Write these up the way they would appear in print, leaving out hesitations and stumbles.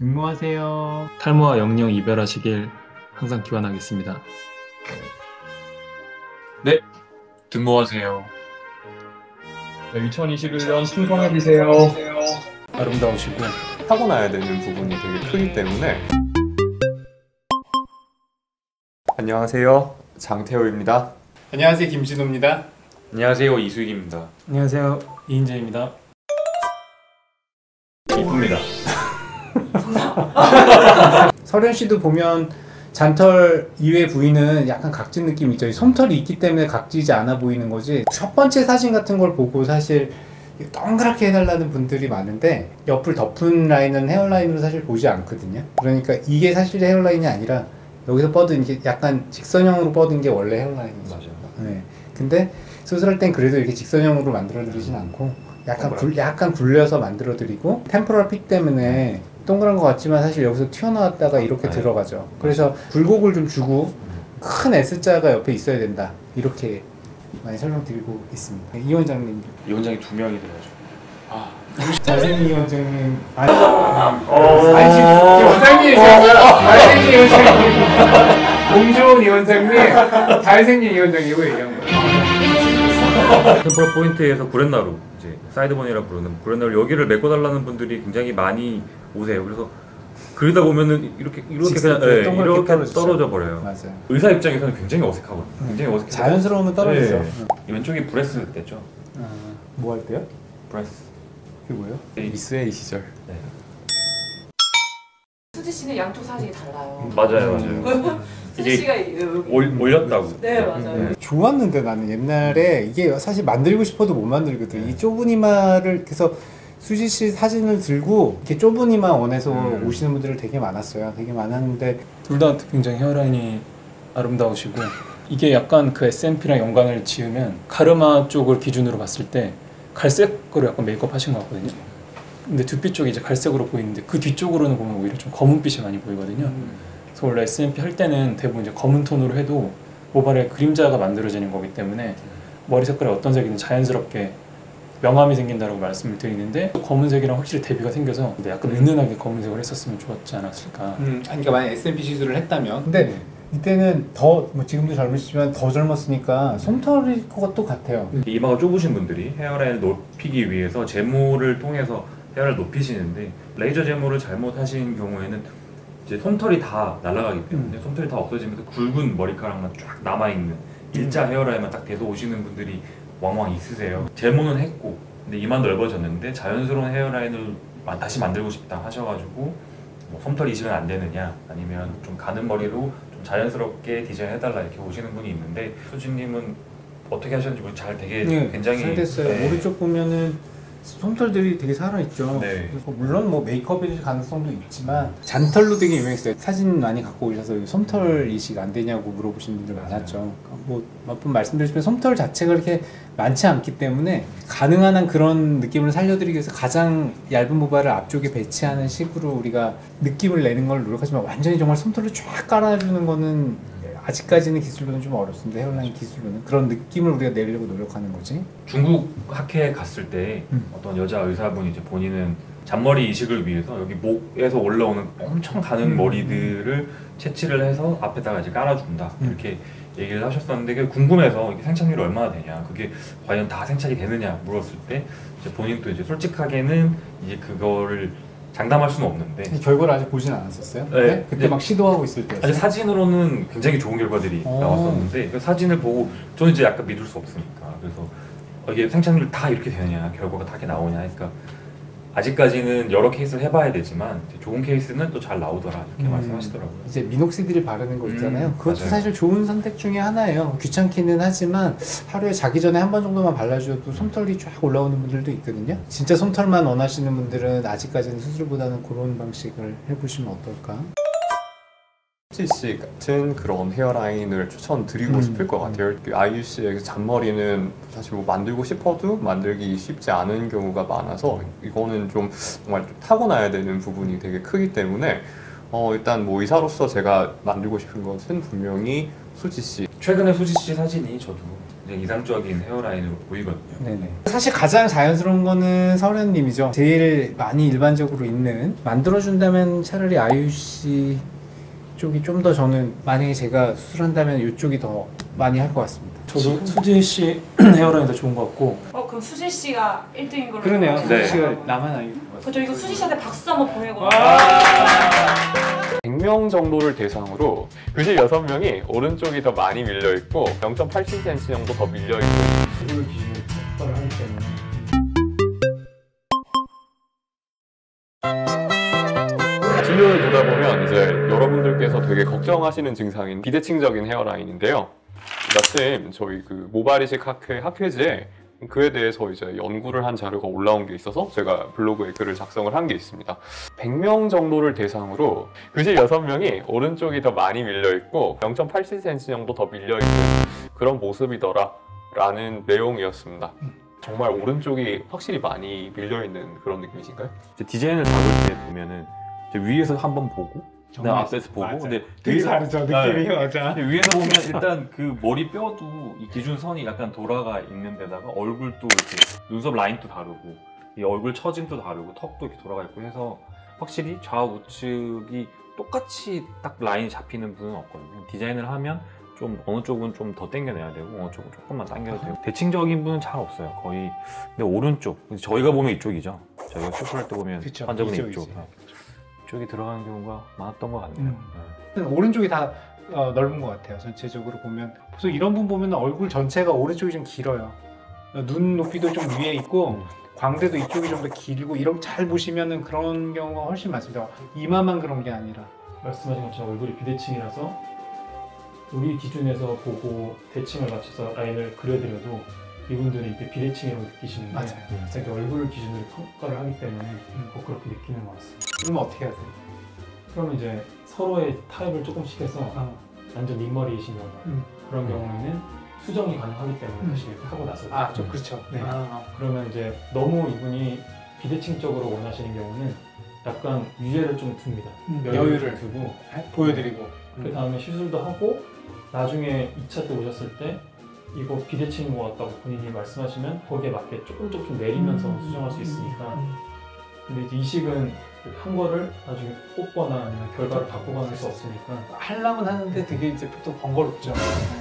응모하세요. 탈모와 영영 이별하시길 항상 기원하겠습니다. 네, 등모하세요. 네, 2021년 풍성해지세요. 아름다우시고 타고나야 되는 부분이 되게 크기 때문에. 안녕하세요, 장태호입니다. 안녕하세요, 김진호입니다. 안녕하세요, 이수익입니다. 안녕하세요, 이인재입니다. 이쁩니다. 설현 씨도 보면 잔털 이외 부위는 약간 각진 느낌이 있죠. 솜털이 있기 때문에 각지지 않아 보이는 거지. 첫 번째 사진 같은 걸 보고 사실 동그랗게 해달라는 분들이 많은데 옆을 덮은 라인은 헤어라인으로 사실 보지 않거든요. 그러니까 이게 사실 헤어라인이 아니라 여기서 뻗은 이게 약간 직선형으로 뻗은 게 원래 헤어라인이죠. 맞아요. 네. 근데 수술할 땐 그래도 이렇게 직선형으로 만들어 드리진 않고 약간 굴려서 만들어 드리고, 템포럴 픽 때문에 동그란 것 같지만 사실 여기서 튀어나왔다가 이렇게 들어가죠. 그래서 굴곡을 좀 주고 큰 S자가 옆에 있어야 된다, 이렇게 많이 설명드리고 있습니다. 이 원장님, 이 원장이 2명이 돼가지고. 잘생긴 이 원장님, 아니 원장님, 잘생긴 이 원장님, 몸 좋은 이 원장님, 잘생긴 이 원장님이고 얘기한 거예요. 템포럴 포인트에서 구렛나루, 이제 사이드본이라 부르는 구렛나루 여기를 메꿔달라는 분들이 굉장히 많이 오세요. 그래서 그러다 보면은 이렇게 그냥 이렇게 떨어져 버려요. 맞아요. 의사 입장에서는 굉장히 어색하거든요. 굉장히 어색해요. 자연스러우면 떨어지죠. 네. 이 왼쪽이 브레스 때죠. 뭐 할 때요? 브레스. 그게 뭐예요? 미스 A 시절. 네. 수지 씨는 양쪽 사진이 달라요. 맞아요. 수지 씨가 올렸다고. 네, 맞아요. 좋았는데 나는 옛날에 이게 사실 만들고 싶어도 못 만들거든. 이 좁은 이마를, 그래서 수지 씨 사진을 들고 이렇게 좁은 이마 원해서 오시는 분들이 되게 많았어요. 되게 많았는데 둘 다 굉장히 헤어라인이 아름다우시고, 이게 약간 그 SMP랑 연관을 지으면 가르마 쪽을 기준으로 봤을 때 갈색으로 약간 메이크업 하신 것 같거든요. 근데 두피 쪽이 이제 갈색으로 보이는데 그 뒤쪽으로는 보면 오히려 좀 검은빛이 많이 보이거든요. 그래서 원래 SMP 할 때는 대부분 이제 검은 톤으로 해도 모발에 그림자가 만들어지는 거기 때문에 머리 색깔이 어떤 색이든 자연스럽게 명암이 생긴다고 말씀을 드리는데, 검은색이랑 확실히 대비가 생겨서 근데 약간 은은하게 검은색을 했었으면 좋았지 않았을까. 그러니까 만약 SMP 시술을 했다면, 근데 이때는 더, 뭐 지금도 젊으시지만 더 젊었으니까 솜털일 것도 같아요. 이마가 좁으신 분들이 헤어라인을 높이기 위해서 제모를 통해서 헤어를 높이시는데, 레이저 제모를 잘못하신 경우에는 이제 솜털이 다 날아가기 때문에 솜털이 다 없어지면서 굵은 머리카락만 쫙 남아있는 일자 헤어라인만 딱 돼서 오시는 분들이 왕왕 있으세요. 제모는 했고 근데 이만 넓어졌는데 자연스러운 헤어라인을 다시 만들고 싶다 하셔가지고 뭐 솜털 이식은 안 되느냐, 아니면 좀 가는 머리로 좀 자연스럽게 디자인해달라 이렇게 오시는 분이 있는데, 수진님은 어떻게 하셨는지 잘 되게 굉장히 잘 됐어요. 네. 오른쪽 보면은 솜털들이 되게 살아있죠. 네. 그리고 물론 뭐 메이크업일 가능성도 있지만 잔털로 되게 유명했어요. 사진 많이 갖고 오셔서 솜털 이식 안 되냐고 물어보시는 분들 많았죠. 뭐 몇 번 말씀드렸지만 솜털 자체가 그렇게 많지 않기 때문에 가능한 한 그런 느낌을 살려드리기 위해서 가장 얇은 모발을 앞쪽에 배치하는 식으로 우리가 느낌을 내는 걸 노력하지만, 완전히 정말 솜털을 쫙 깔아주는 거는 아직까지는 기술로는 좀 어렵습니다. 헤어라인 기술로는 그런 느낌을 우리가 내려고 노력하는 거지. 중국 학회에 갔을 때 어떤 여자 의사분이 이제 본인은 잔머리 이식을 위해서 여기 목에서 올라오는 엄청 가는 머리들을 채취를 해서 앞에다가 이제 깔아준다 이렇게 얘기를 하셨었는데, 그게 궁금해서 이게 생착률이 얼마나 되냐, 그게 과연 다 생착이 되느냐 물었을 때 이제 본인도 이제 솔직하게는 이제 그거를 장담할 수는 없는데, 결과를 아직 보진 않았었어요? 네. 그때 막 시도하고 있을 때였어요? 아직 사진으로는 굉장히 좋은 결과들이 나왔었는데, 그 사진을 보고 저는 이제 약간 믿을 수 없으니까, 그래서 이게 생착률 다 이렇게 되느냐, 결과가 다 이렇게 나오냐 하니까 아직까지는 여러 케이스를 해봐야 되지만 좋은 케이스는 또 잘 나오더라 이렇게 말씀하시더라고요. 이제 미녹시딜을 바르는 거 있잖아요. 그것도 맞아요. 사실 좋은 선택 중에 하나예요. 귀찮기는 하지만 하루에 자기 전에 한 번 정도만 발라줘도 솜털이 쫙 올라오는 분들도 있거든요. 진짜 솜털만 원하시는 분들은 아직까지는 수술보다는 그런 방식을 해보시면 어떨까? 수지 씨 같은 그런 헤어라인을 추천드리고 싶을 것 같아요. 아이유 씨의 잔머리는 사실 뭐 만들고 싶어도 만들기 쉽지 않은 경우가 많아서 이거는 좀 정말 좀 타고나야 되는 부분이 되게 크기 때문에 일단 뭐 의사로서 제가 만들고 싶은 것은 분명히 수지 씨 최근에 수지 씨 사진이 저도 굉장히 이상적인 헤어라인으로 보이거든요. 네네. 사실 가장 자연스러운 거는 설현님이죠. 제일 많이 일반적으로 있는, 만들어준다면 차라리 아이유 씨 쪽이 좀 더, 저는 만약에 제가 수술한다면 이쪽이 더 많이 할 것 같습니다. 저도 수지 씨 헤어라인 더 좋은 것 같고. 그럼 수지 씨가 1등인 걸로. 그러네요. 네. 수지 씨가 나만 아이유. 그죠, 이거 수지 씨한테 박수 한번 보내고. 100명 정도를 대상으로 교실 6명이 오른쪽이 더 많이 밀려있고 0.87cm 정도 더 밀려있고 얼굴 기준으로 평가를 하기 때문에. 진료를 보다 보면 이제 여러분들께서 되게 걱정하시는 증상인 비대칭적인 헤어라인인데요. 마침 저희 그 모발 이식 학회 학회지에 그에 대해서 이제 연구를 한 자료가 올라온 게 있어서 제가 블로그에 글을 작성을 한 게 있습니다. 100명 정도를 대상으로 교실 6명이 오른쪽이 더 많이 밀려있고 0.87cm 정도 더 밀려있는 그런 모습이더라 라는 내용이었습니다. 정말 오른쪽이 확실히 많이 밀려있는 그런 느낌이신가요? 디자인을 잡을 때 보면은 이제 위에서 한번 보고 그다음 앞에서 보고 맞아요. 근데 되게 위에서- 다르죠, 느낌이. 네. 맞아. 근데 위에서 보면 일단 그 머리 뼈도 이 기준선이 약간 돌아가 있는 데다가 얼굴도 이렇게 눈썹 라인도 다르고 이 얼굴 처짐도 다르고 턱도 이렇게 돌아가 있고 해서 확실히 좌우 우측이 똑같이 딱 라인이 잡히는 분은 없거든요. 디자인을 하면 좀 어느 쪽은 좀 더 당겨내야 되고 어느 쪽은 조금만 당겨도 되고 대칭적인 분은 잘 없어요. 거의. 근데 오른쪽 저희가 보면 이쪽이죠. 저희가 수술할 때 보면 그쵸, 환자분이 이쪽이지. 이쪽. 이쪽이 들어가는 경우가 많았던 것 같네요. 오른쪽이 다 넓은 것 같아요. 전체적으로 보면. 보통 이런 분 보면 얼굴 전체가 오른쪽이 좀 길어요. 눈 높이도 좀 위에 있고 광대도 이쪽이 좀 더 길고, 이렇게 잘 보시면은 그런 경우가 훨씬 많습니다. 이마만 그런 게 아니라. 말씀하신 것처럼 얼굴이 비대칭이라서 우리 기준에서 보고 대칭을 맞춰서 라인을 그려드려도 이분들이 이게 비대칭이라고 느끼시는데 맞아요. 자기 얼굴 기준으로 평가를 하기 때문에 꼭 그렇게 느끼는 것 같습니다. 그러면 어떻게 해야 돼요? 그러면 이제 서로의 타입을 조금씩 해서 완전 민머리이신 경우 그런 경우에는 수정이 가능하기 때문에 사실 하고 나서 좀 그렇죠. 네. 그러면 이제 너무 이분이 비대칭적으로 원하시는 경우는 약간 유예를 좀 둡니다. 여유를 두고 보여드리고. 그 다음에 시술도 하고 나중에 2차 때 오셨을 때 이거 비대칭인 것 같다고 본인이 말씀하시면 거기에 맞게 조금 내리면서 수정할 수 있으니까. 근데 이제 이식은 한 거를 나중에 뽑거나 아니면 결과를 바꿔가는 수 없으니까. 하려면 하는데 되게 이제 보통 번거롭죠.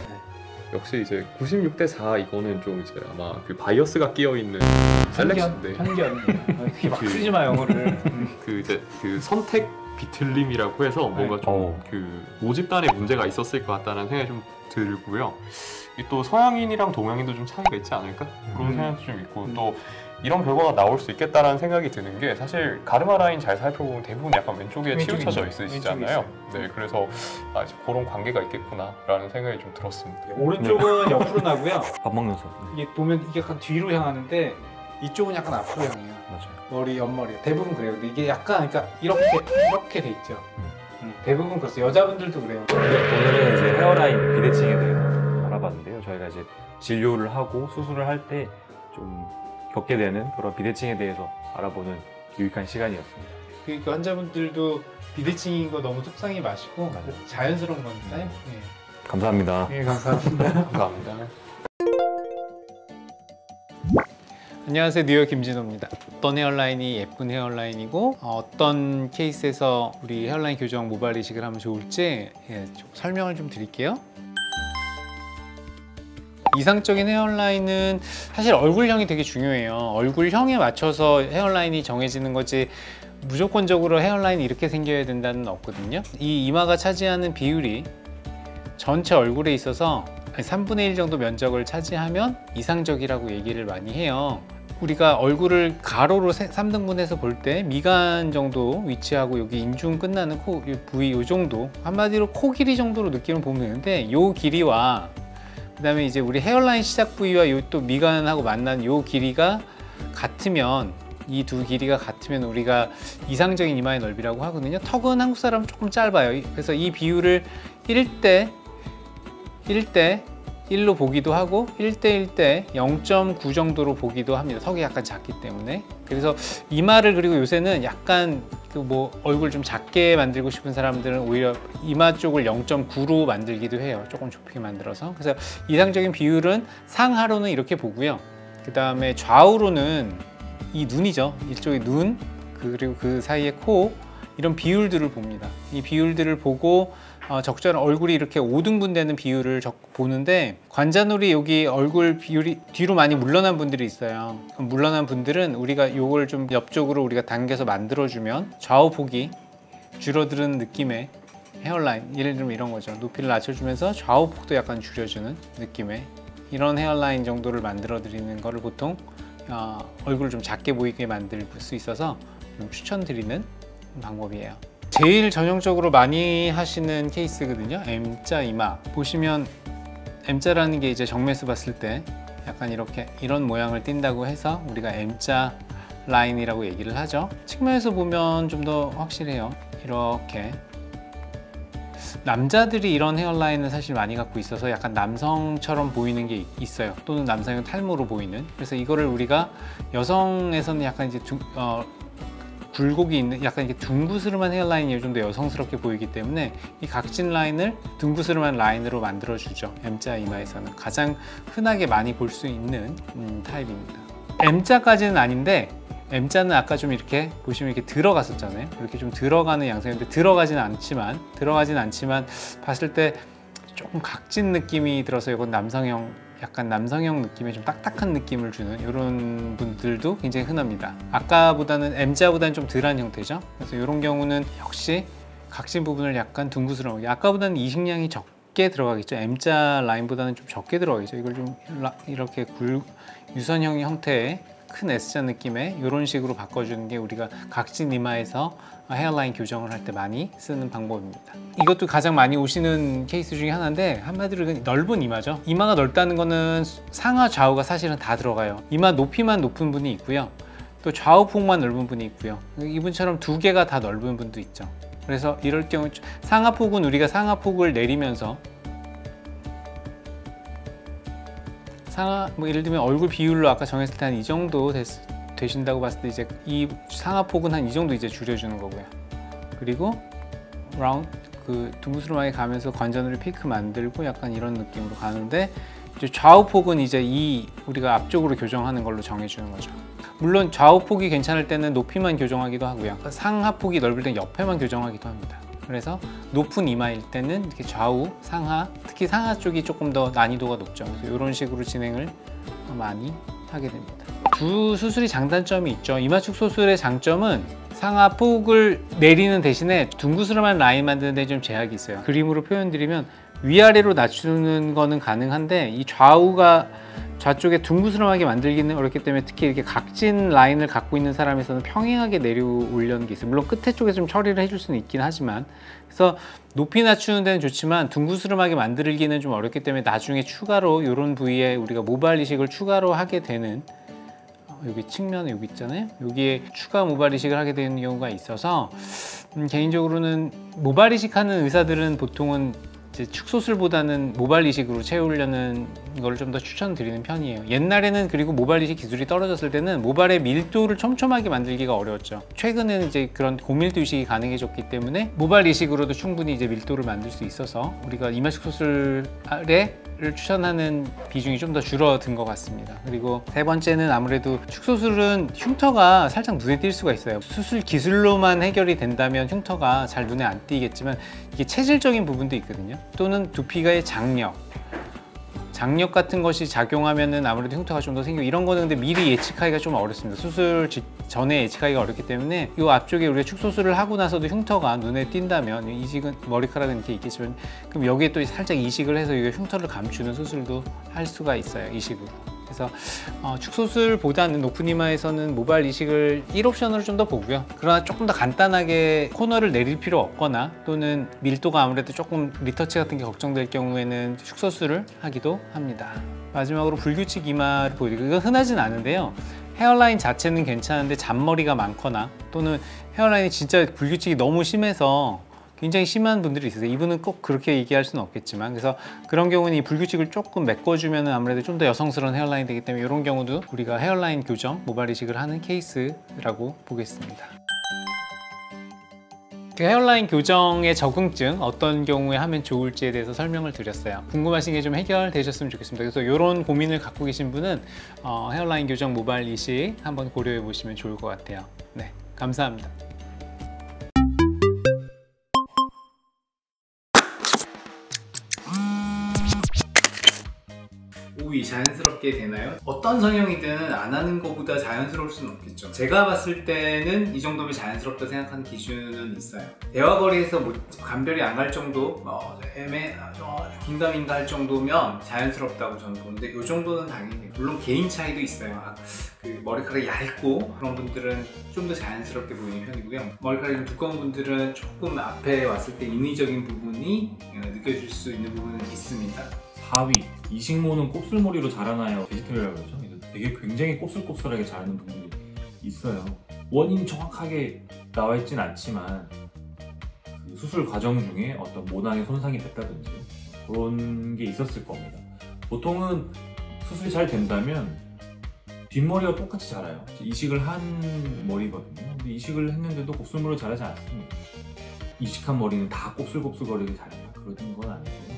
역시 이제 96대4 이거는 좀 이제 아마 그 바이어스가 끼어 있는 셀렉션인데 편견. 그렇게 막 쓰지 마, 영어를. 그 이제 그 선택 비틀림이라고 해서 뭔가 좀 그 모집단에 문제가 있었을 것 같다는 생각이 좀 들고요. 이게 또 서양인이랑 동양인도 좀 차이가 있지 않을까 그런 생각도 좀 있고 또 이런 결과가 나올 수 있겠다라는 생각이 드는 게 사실 가르마 라인 잘 살펴보면 대부분 약간 왼쪽에 치우쳐져 있으시잖아요. 네, 그래서 이제 그런 관계가 있겠구나라는 생각이 좀 들었습니다. 오른쪽은 옆으로 나고요. 밥 먹면서. 이게 보면 이게 약간 뒤로 향하는데 이쪽은 약간 앞으로 향해요. 맞아요. 머리, 옆머리. 대부분 그래요. 근데 이게 약간 그러니까 이렇게 돼 있죠. 대부분 그렇습니다. 여자분들도 그래요. 오늘은 이제 헤어라인 비대칭에 대해서 알아봤는데요. 저희가 이제 진료를 하고 수술을 할 때 좀 겪게 되는 그런 비대칭에 대해서 알아보는 유익한 시간이었습니다. 그러니까 환자분들도 비대칭인 거 너무 속상해 마시고 자연스러운 거니까요. 네. 감사합니다. 네, 감사합니다. 감사합니다. 안녕하세요, 뉴욕 김진호입니다. 어떤 헤어라인이 예쁜 헤어라인이고 어떤 케이스에서 우리 헤어라인 교정 모발 이식을 하면 좋을지 좀 설명을 좀 드릴게요. 이상적인 헤어라인은 사실 얼굴형이 되게 중요해요. 얼굴형에 맞춰서 헤어라인이 정해지는 거지 무조건적으로 헤어라인이 이렇게 생겨야 된다는 없거든요. 이 이마가 차지하는 비율이 전체 얼굴에 있어서 3분의 1 정도 면적을 차지하면 이상적이라고 얘기를 많이 해요. 우리가 얼굴을 가로로 3등분해서 볼 때 미간 정도 위치하고 여기 인중 끝나는 코 부위 이 정도, 한마디로 코 길이 정도로 느낌을 보면 되는데 이 길이와 그 다음에 이제 우리 헤어라인 시작 부위와 요 또 미간하고 만나는 요 길이가 같으면, 이 두 길이가 같으면 우리가 이상적인 이마의 넓이라고 하거든요. 턱은 한국 사람은 조금 짧아요. 그래서 이 비율을 1대 1로 보기도 하고 1대1 대 0.9 정도로 보기도 합니다. 턱이 약간 작기 때문에. 그래서 이마를 그리고 요새는 약간 그 뭐 얼굴 좀 작게 만들고 싶은 사람들은 오히려 이마 쪽을 0.9로 만들기도 해요. 조금 좁게 만들어서. 그래서 이상적인 비율은 상하로는 이렇게 보고요. 그 다음에 좌우로는 이 눈이죠. 이쪽에 눈 그리고 그 사이에 코 이런 비율들을 봅니다. 이 비율들을 보고 적절한 얼굴이 이렇게 5등분 되는 비율을 보는데 관자놀이 여기 얼굴 비율이 뒤로 많이 물러난 분들이 있어요. 그럼 물러난 분들은 우리가 이걸 좀 옆쪽으로 우리가 당겨서 만들어주면 좌우폭이 줄어드는 느낌의 헤어라인, 예를 들면 이런 거죠. 높이를 낮춰주면서 좌우폭도 약간 줄여주는 느낌의 이런 헤어라인 정도를 만들어 드리는 거를 보통 얼굴을 좀 작게 보이게 만들 수 있어서 좀 추천드리는 방법이에요. 제일 전형적으로 많이 하시는 케이스거든요. M자 이마 보시면 M자라는 게 이제 정면에서 봤을 때 약간 이렇게 이런 모양을 띈다고 해서 우리가 M자 라인이라고 얘기를 하죠. 측면에서 보면 좀 더 확실해요. 이렇게 남자들이 이런 헤어라인을 사실 많이 갖고 있어서 약간 남성처럼 보이는 게 있어요. 또는 남성의 탈모로 보이는. 그래서 이거를 우리가 여성에서는 약간 이제 굴곡이 있는 약간 이렇게 둥구스름한 헤어라인이 좀 더 여성스럽게 보이기 때문에 이 각진 라인을 둥구스름한 라인으로 만들어주죠. M자 이마에서는 가장 흔하게 많이 볼 수 있는 타입입니다. M자까지는 아닌데 M자는 아까 좀 이렇게 보시면 이렇게 들어갔었잖아요. 이렇게 좀 들어가는 양상인데 들어가진 않지만 봤을 때 조금 각진 느낌이 들어서 이건 약간 남성형 느낌의 좀 딱딱한 느낌을 주는 이런 분들도 굉장히 흔합니다. 아까보다는 M자보다는 좀 덜한 형태죠. 그래서 이런 경우는 역시 각진 부분을 약간 둥그스러우게, 아까보다는 이식량이 적게 들어가겠죠. M자 라인보다는 좀 적게 들어가겠죠. 이걸 좀 이렇게 유선형 형태의 큰 S자 느낌의 이런 식으로 바꿔주는 게 우리가 각진 이마에서 헤어라인 교정을 할 때 많이 쓰는 방법입니다. 이것도 가장 많이 오시는 케이스 중에 하나인데 한마디로 넓은 이마죠. 이마가 넓다는 거는 상하 좌우가 사실은 다 들어가요. 이마 높이만 높은 분이 있고요. 또 좌우폭만 넓은 분이 있고요. 이분처럼 두 개가 다 넓은 분도 있죠. 그래서 이럴 경우 상하폭은 우리가 상하폭을 내리면서 뭐 예를 들면 얼굴 비율로 아까 정했을 때 한 이 정도 되신다고 봤을 때 이제 이 상하폭은 한 이 정도 이제 줄여주는 거고요. 그리고 둥그스름하게 가면서 관자놀이 피크 만들고 약간 이런 느낌으로 가는데 이제 좌우폭은 이제 우리가 앞쪽으로 교정하는 걸로 정해주는 거죠. 물론 좌우폭이 괜찮을 때는 높이만 교정하기도 하고요. 상하폭이 넓을 땐 옆에만 교정하기도 합니다. 그래서 높은 이마일 때는 이렇게 좌우, 상하, 특히 상하 쪽이 조금 더 난이도가 높죠. 그래서 이런 식으로 진행을 많이 하게 됩니다. 두 수술이 장단점이 있죠. 이마 축소술의 장점은 상하폭을 내리는 대신에 둥그스름한 라인 만드는 데 좀 제약이 있어요. 그림으로 표현드리면 위아래로 낮추는 거는 가능한데 이 좌쪽에 둥그스름하게 만들기는 어렵기 때문에 특히 이렇게 각진 라인을 갖고 있는 사람에서는 평행하게 내려오려는 게 있어요. 물론 끝에 쪽에 좀 처리를 해줄 수는 있긴 하지만, 그래서 높이 낮추는 데는 좋지만 둥그스름하게 만들기는 좀 어렵기 때문에 나중에 추가로 이런 부위에 우리가 모발 이식을 추가로 하게 되는, 여기 측면에 여기 있잖아요. 여기에 추가 모발 이식을 하게 되는 경우가 있어서 개인적으로는 모발 이식하는 의사들은 보통은 이제 축소술보다는 모발 이식으로 채우려는 걸 좀 더 추천드리는 편이에요. 옛날에는 그리고 모발 이식 기술이 떨어졌을 때는 모발의 밀도를 촘촘하게 만들기가 어려웠죠. 최근에는 이제 그런 고밀도 이식이 가능해졌기 때문에 모발 이식으로도 충분히 이제 밀도를 만들 수 있어서 우리가 이마 축소술을 추천하는 비중이 좀 더 줄어든 것 같습니다. 그리고 세 번째는 아무래도 축소술은 흉터가 살짝 눈에 띌 수가 있어요. 수술 기술로만 해결이 된다면 흉터가 잘 눈에 안 띄겠지만 이게 체질적인 부분도 있거든요. 또는 두피가의 장력 같은 것이 작용하면은 아무래도 흉터가 좀 더 생기고, 이런 거는 근데 미리 예측하기가 좀 어렵습니다. 수술 전에 예측하기가 어렵기 때문에 이 앞쪽에 우리가 축소술을 하고 나서도 흉터가 눈에 띈다면, 이식은 머리카락은 이렇게 있겠지만 그럼 여기에 또 살짝 이식을 해서 이게 흉터를 감추는 수술도 할 수가 있어요, 이식으로. 그래서 축소술보다는 높은 이마에서는 모발 이식을 1옵션으로 좀 더 보고요. 그러나 조금 더 간단하게 코너를 내릴 필요 없거나 또는 밀도가 아무래도 조금 리터치 같은 게 걱정될 경우에는 축소술을 하기도 합니다. 마지막으로 불규칙 이마를 보여드리고, 이건 흔하진 않은데요. 헤어라인 자체는 괜찮은데 잔머리가 많거나 또는 헤어라인이 진짜 불규칙이 너무 심해서 굉장히 심한 분들이 있으세요. 이분은 꼭 그렇게 얘기할 수는 없겠지만, 그래서 그런 경우는 이 불규칙을 조금 메꿔주면 아무래도 좀 더 여성스러운 헤어라인이 되기 때문에 이런 경우도 우리가 헤어라인 교정, 모발 이식을 하는 케이스라고 보겠습니다. 헤어라인 교정의 적응증 어떤 경우에 하면 좋을지에 대해서 설명을 드렸어요. 궁금하신 게 좀 해결되셨으면 좋겠습니다. 그래서 이런 고민을 갖고 계신 분은 헤어라인 교정, 모발 이식 한번 고려해 보시면 좋을 것 같아요. 네, 감사합니다. 오이 자연스럽게 되나요? 어떤 성형이든 안 하는 것보다 자연스러울 수는 없겠죠. 제가 봤을 때는 이 정도면 자연스럽다 생각하는 기준은 있어요. 대화거리에서 뭐 감별이 안 갈 정도, 긴가민가 할 정도면 자연스럽다고 저는 보는데 이 정도는 당연히, 물론 개인 차이도 있어요. 그 머리카락이 얇고 그런 분들은 좀 더 자연스럽게 보이는 편이고요. 머리카락이 좀 두꺼운 분들은 조금 앞에 왔을 때 인위적인 부분이 느껴질 수 있는 부분은 있습니다. 4위, 이식모는 곱슬머리로 자라나요? 베지터리라고 그러죠. 되게 굉장히 곱슬곱슬하게 자라는 분들이 있어요. 원인이 정확하게 나와 있진 않지만 그 수술 과정 중에 어떤 모낭에 손상이 됐다든지 그런 게 있었을 겁니다. 보통은 수술이 잘 된다면 뒷머리가 똑같이 자라요. 이식을 한 머리거든요. 근데 이식을 했는데도 곱슬머리로 자라지 않습니다. 이식한 머리는 다 곱슬곱슬거리게 자라요. 그런 건 아니고요.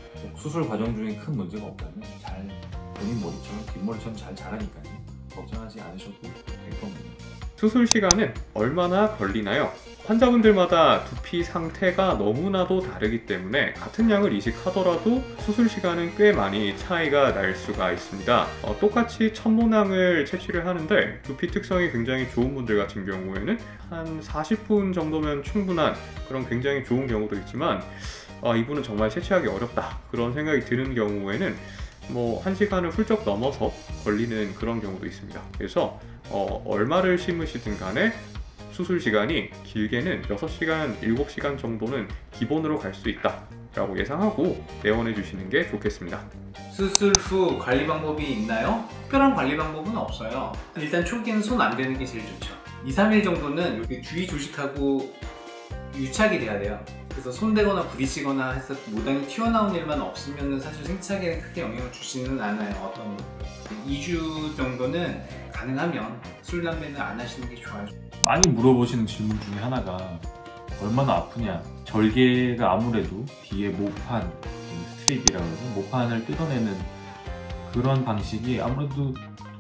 수술 과정 중에 큰 문제가 없다면 잘 본인 머리처럼 뒷머리처럼 잘 자라니까요. 걱정하지 않으셔도 될 겁니다. 수술 시간은 얼마나 걸리나요? 환자분들마다 두피 상태가 너무나도 다르기 때문에 같은 양을 이식하더라도 수술 시간은 꽤 많이 차이가 날 수가 있습니다. 똑같이 천모낭을 채취를 하는데 두피 특성이 굉장히 좋은 분들 같은 경우에는 한 40분 정도면 충분한 그런 굉장히 좋은 경우도 있지만 이분은 정말 채취하기 어렵다 그런 생각이 드는 경우에는 뭐 1시간을 훌쩍 넘어서 걸리는 그런 경우도 있습니다. 그래서 얼마를 심으시든 간에 수술 시간이 길게는 6시간, 7시간 정도는 기본으로 갈 수 있다 라고 예상하고 내원해 주시는 게 좋겠습니다. 수술 후 관리 방법이 있나요? 특별한 관리 방법은 없어요. 일단 초기에는 손 안 대는 게 제일 좋죠. 2, 3일 정도는 주의 조식하고 유착이 돼야 돼요. 그래서 손대거나 부딪히거나 해서 모낭이 튀어나온 일만 없으면 사실 생착에 크게 영향을 주지는 않아요. 어떤 2주 정도는 가능하면 술, 담배는 안 하시는 게 좋아요. 많이 물어보시는 질문 중에 하나가 얼마나 아프냐. 절개가 아무래도 뒤에 모판, 스트립이라고 해서 모판을 뜯어내는 그런 방식이 아무래도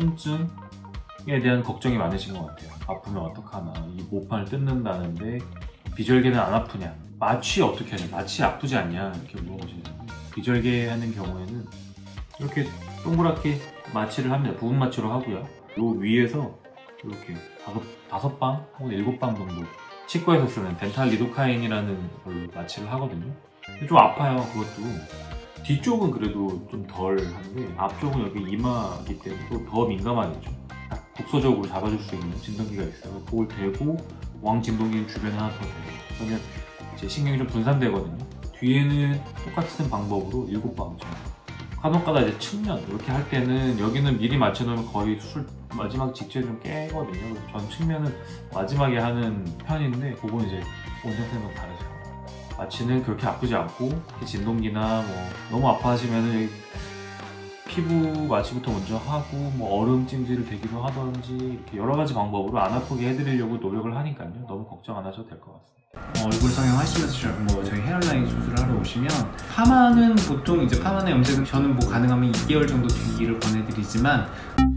통증에 대한 걱정이 많으신 것 같아요. 아프면 어떡하나. 이 모판을 뜯는다는데 비절개는 안 아프냐. 마취 어떻게 하냐. 마취 아프지 않냐. 이렇게 물어보시잖아요. 비절개 하는 경우에는 이렇게 동그랗게 마취를 합니다. 부분 마취로 하고요. 요 위에서 이렇게 5방 혹은 7방 정도 치과에서 쓰는 덴탈 리도카인이라는 걸로 마취를 하거든요. 좀 아파요. 그것도. 뒤쪽은 그래도 좀 덜 한데 앞쪽은 여기 이마이기 때문에 또 더 민감하겠죠. 국소적으로 잡아줄 수 있는 진동기가 있어요. 그걸 대고 왕 진동기는 주변에 하나 더 대요. 그러면 이제 신경이 좀 분산되거든요. 뒤에는 똑같은 방법으로 7방 정도. 간혹가다 이제 측면 이렇게 할 때는 여기는 미리 맞춰놓으면 거의 수술 마지막 직전에 좀 깨거든요. 그래서 전 측면은 마지막에 하는 편인데 그건 이제 원장쌤과 다르죠. 마취는 그렇게 아프지 않고 진동기나 뭐 너무 아파하시면은 여기 피부 마취부터 먼저 하고 뭐 얼음 찜질을 대기도 하던지 이렇게 여러 가지 방법으로 안 아프게 해드리려고 노력을 하니까요. 너무 걱정 안 하셔도 될 것 같습니다. 얼굴 성형하시면서 저희 헤어라인 수술을 하러 오시면 파마는 보통 이제 파마나 염색은 저는 뭐 가능하면 2개월 정도 뒤를 권해드리지만.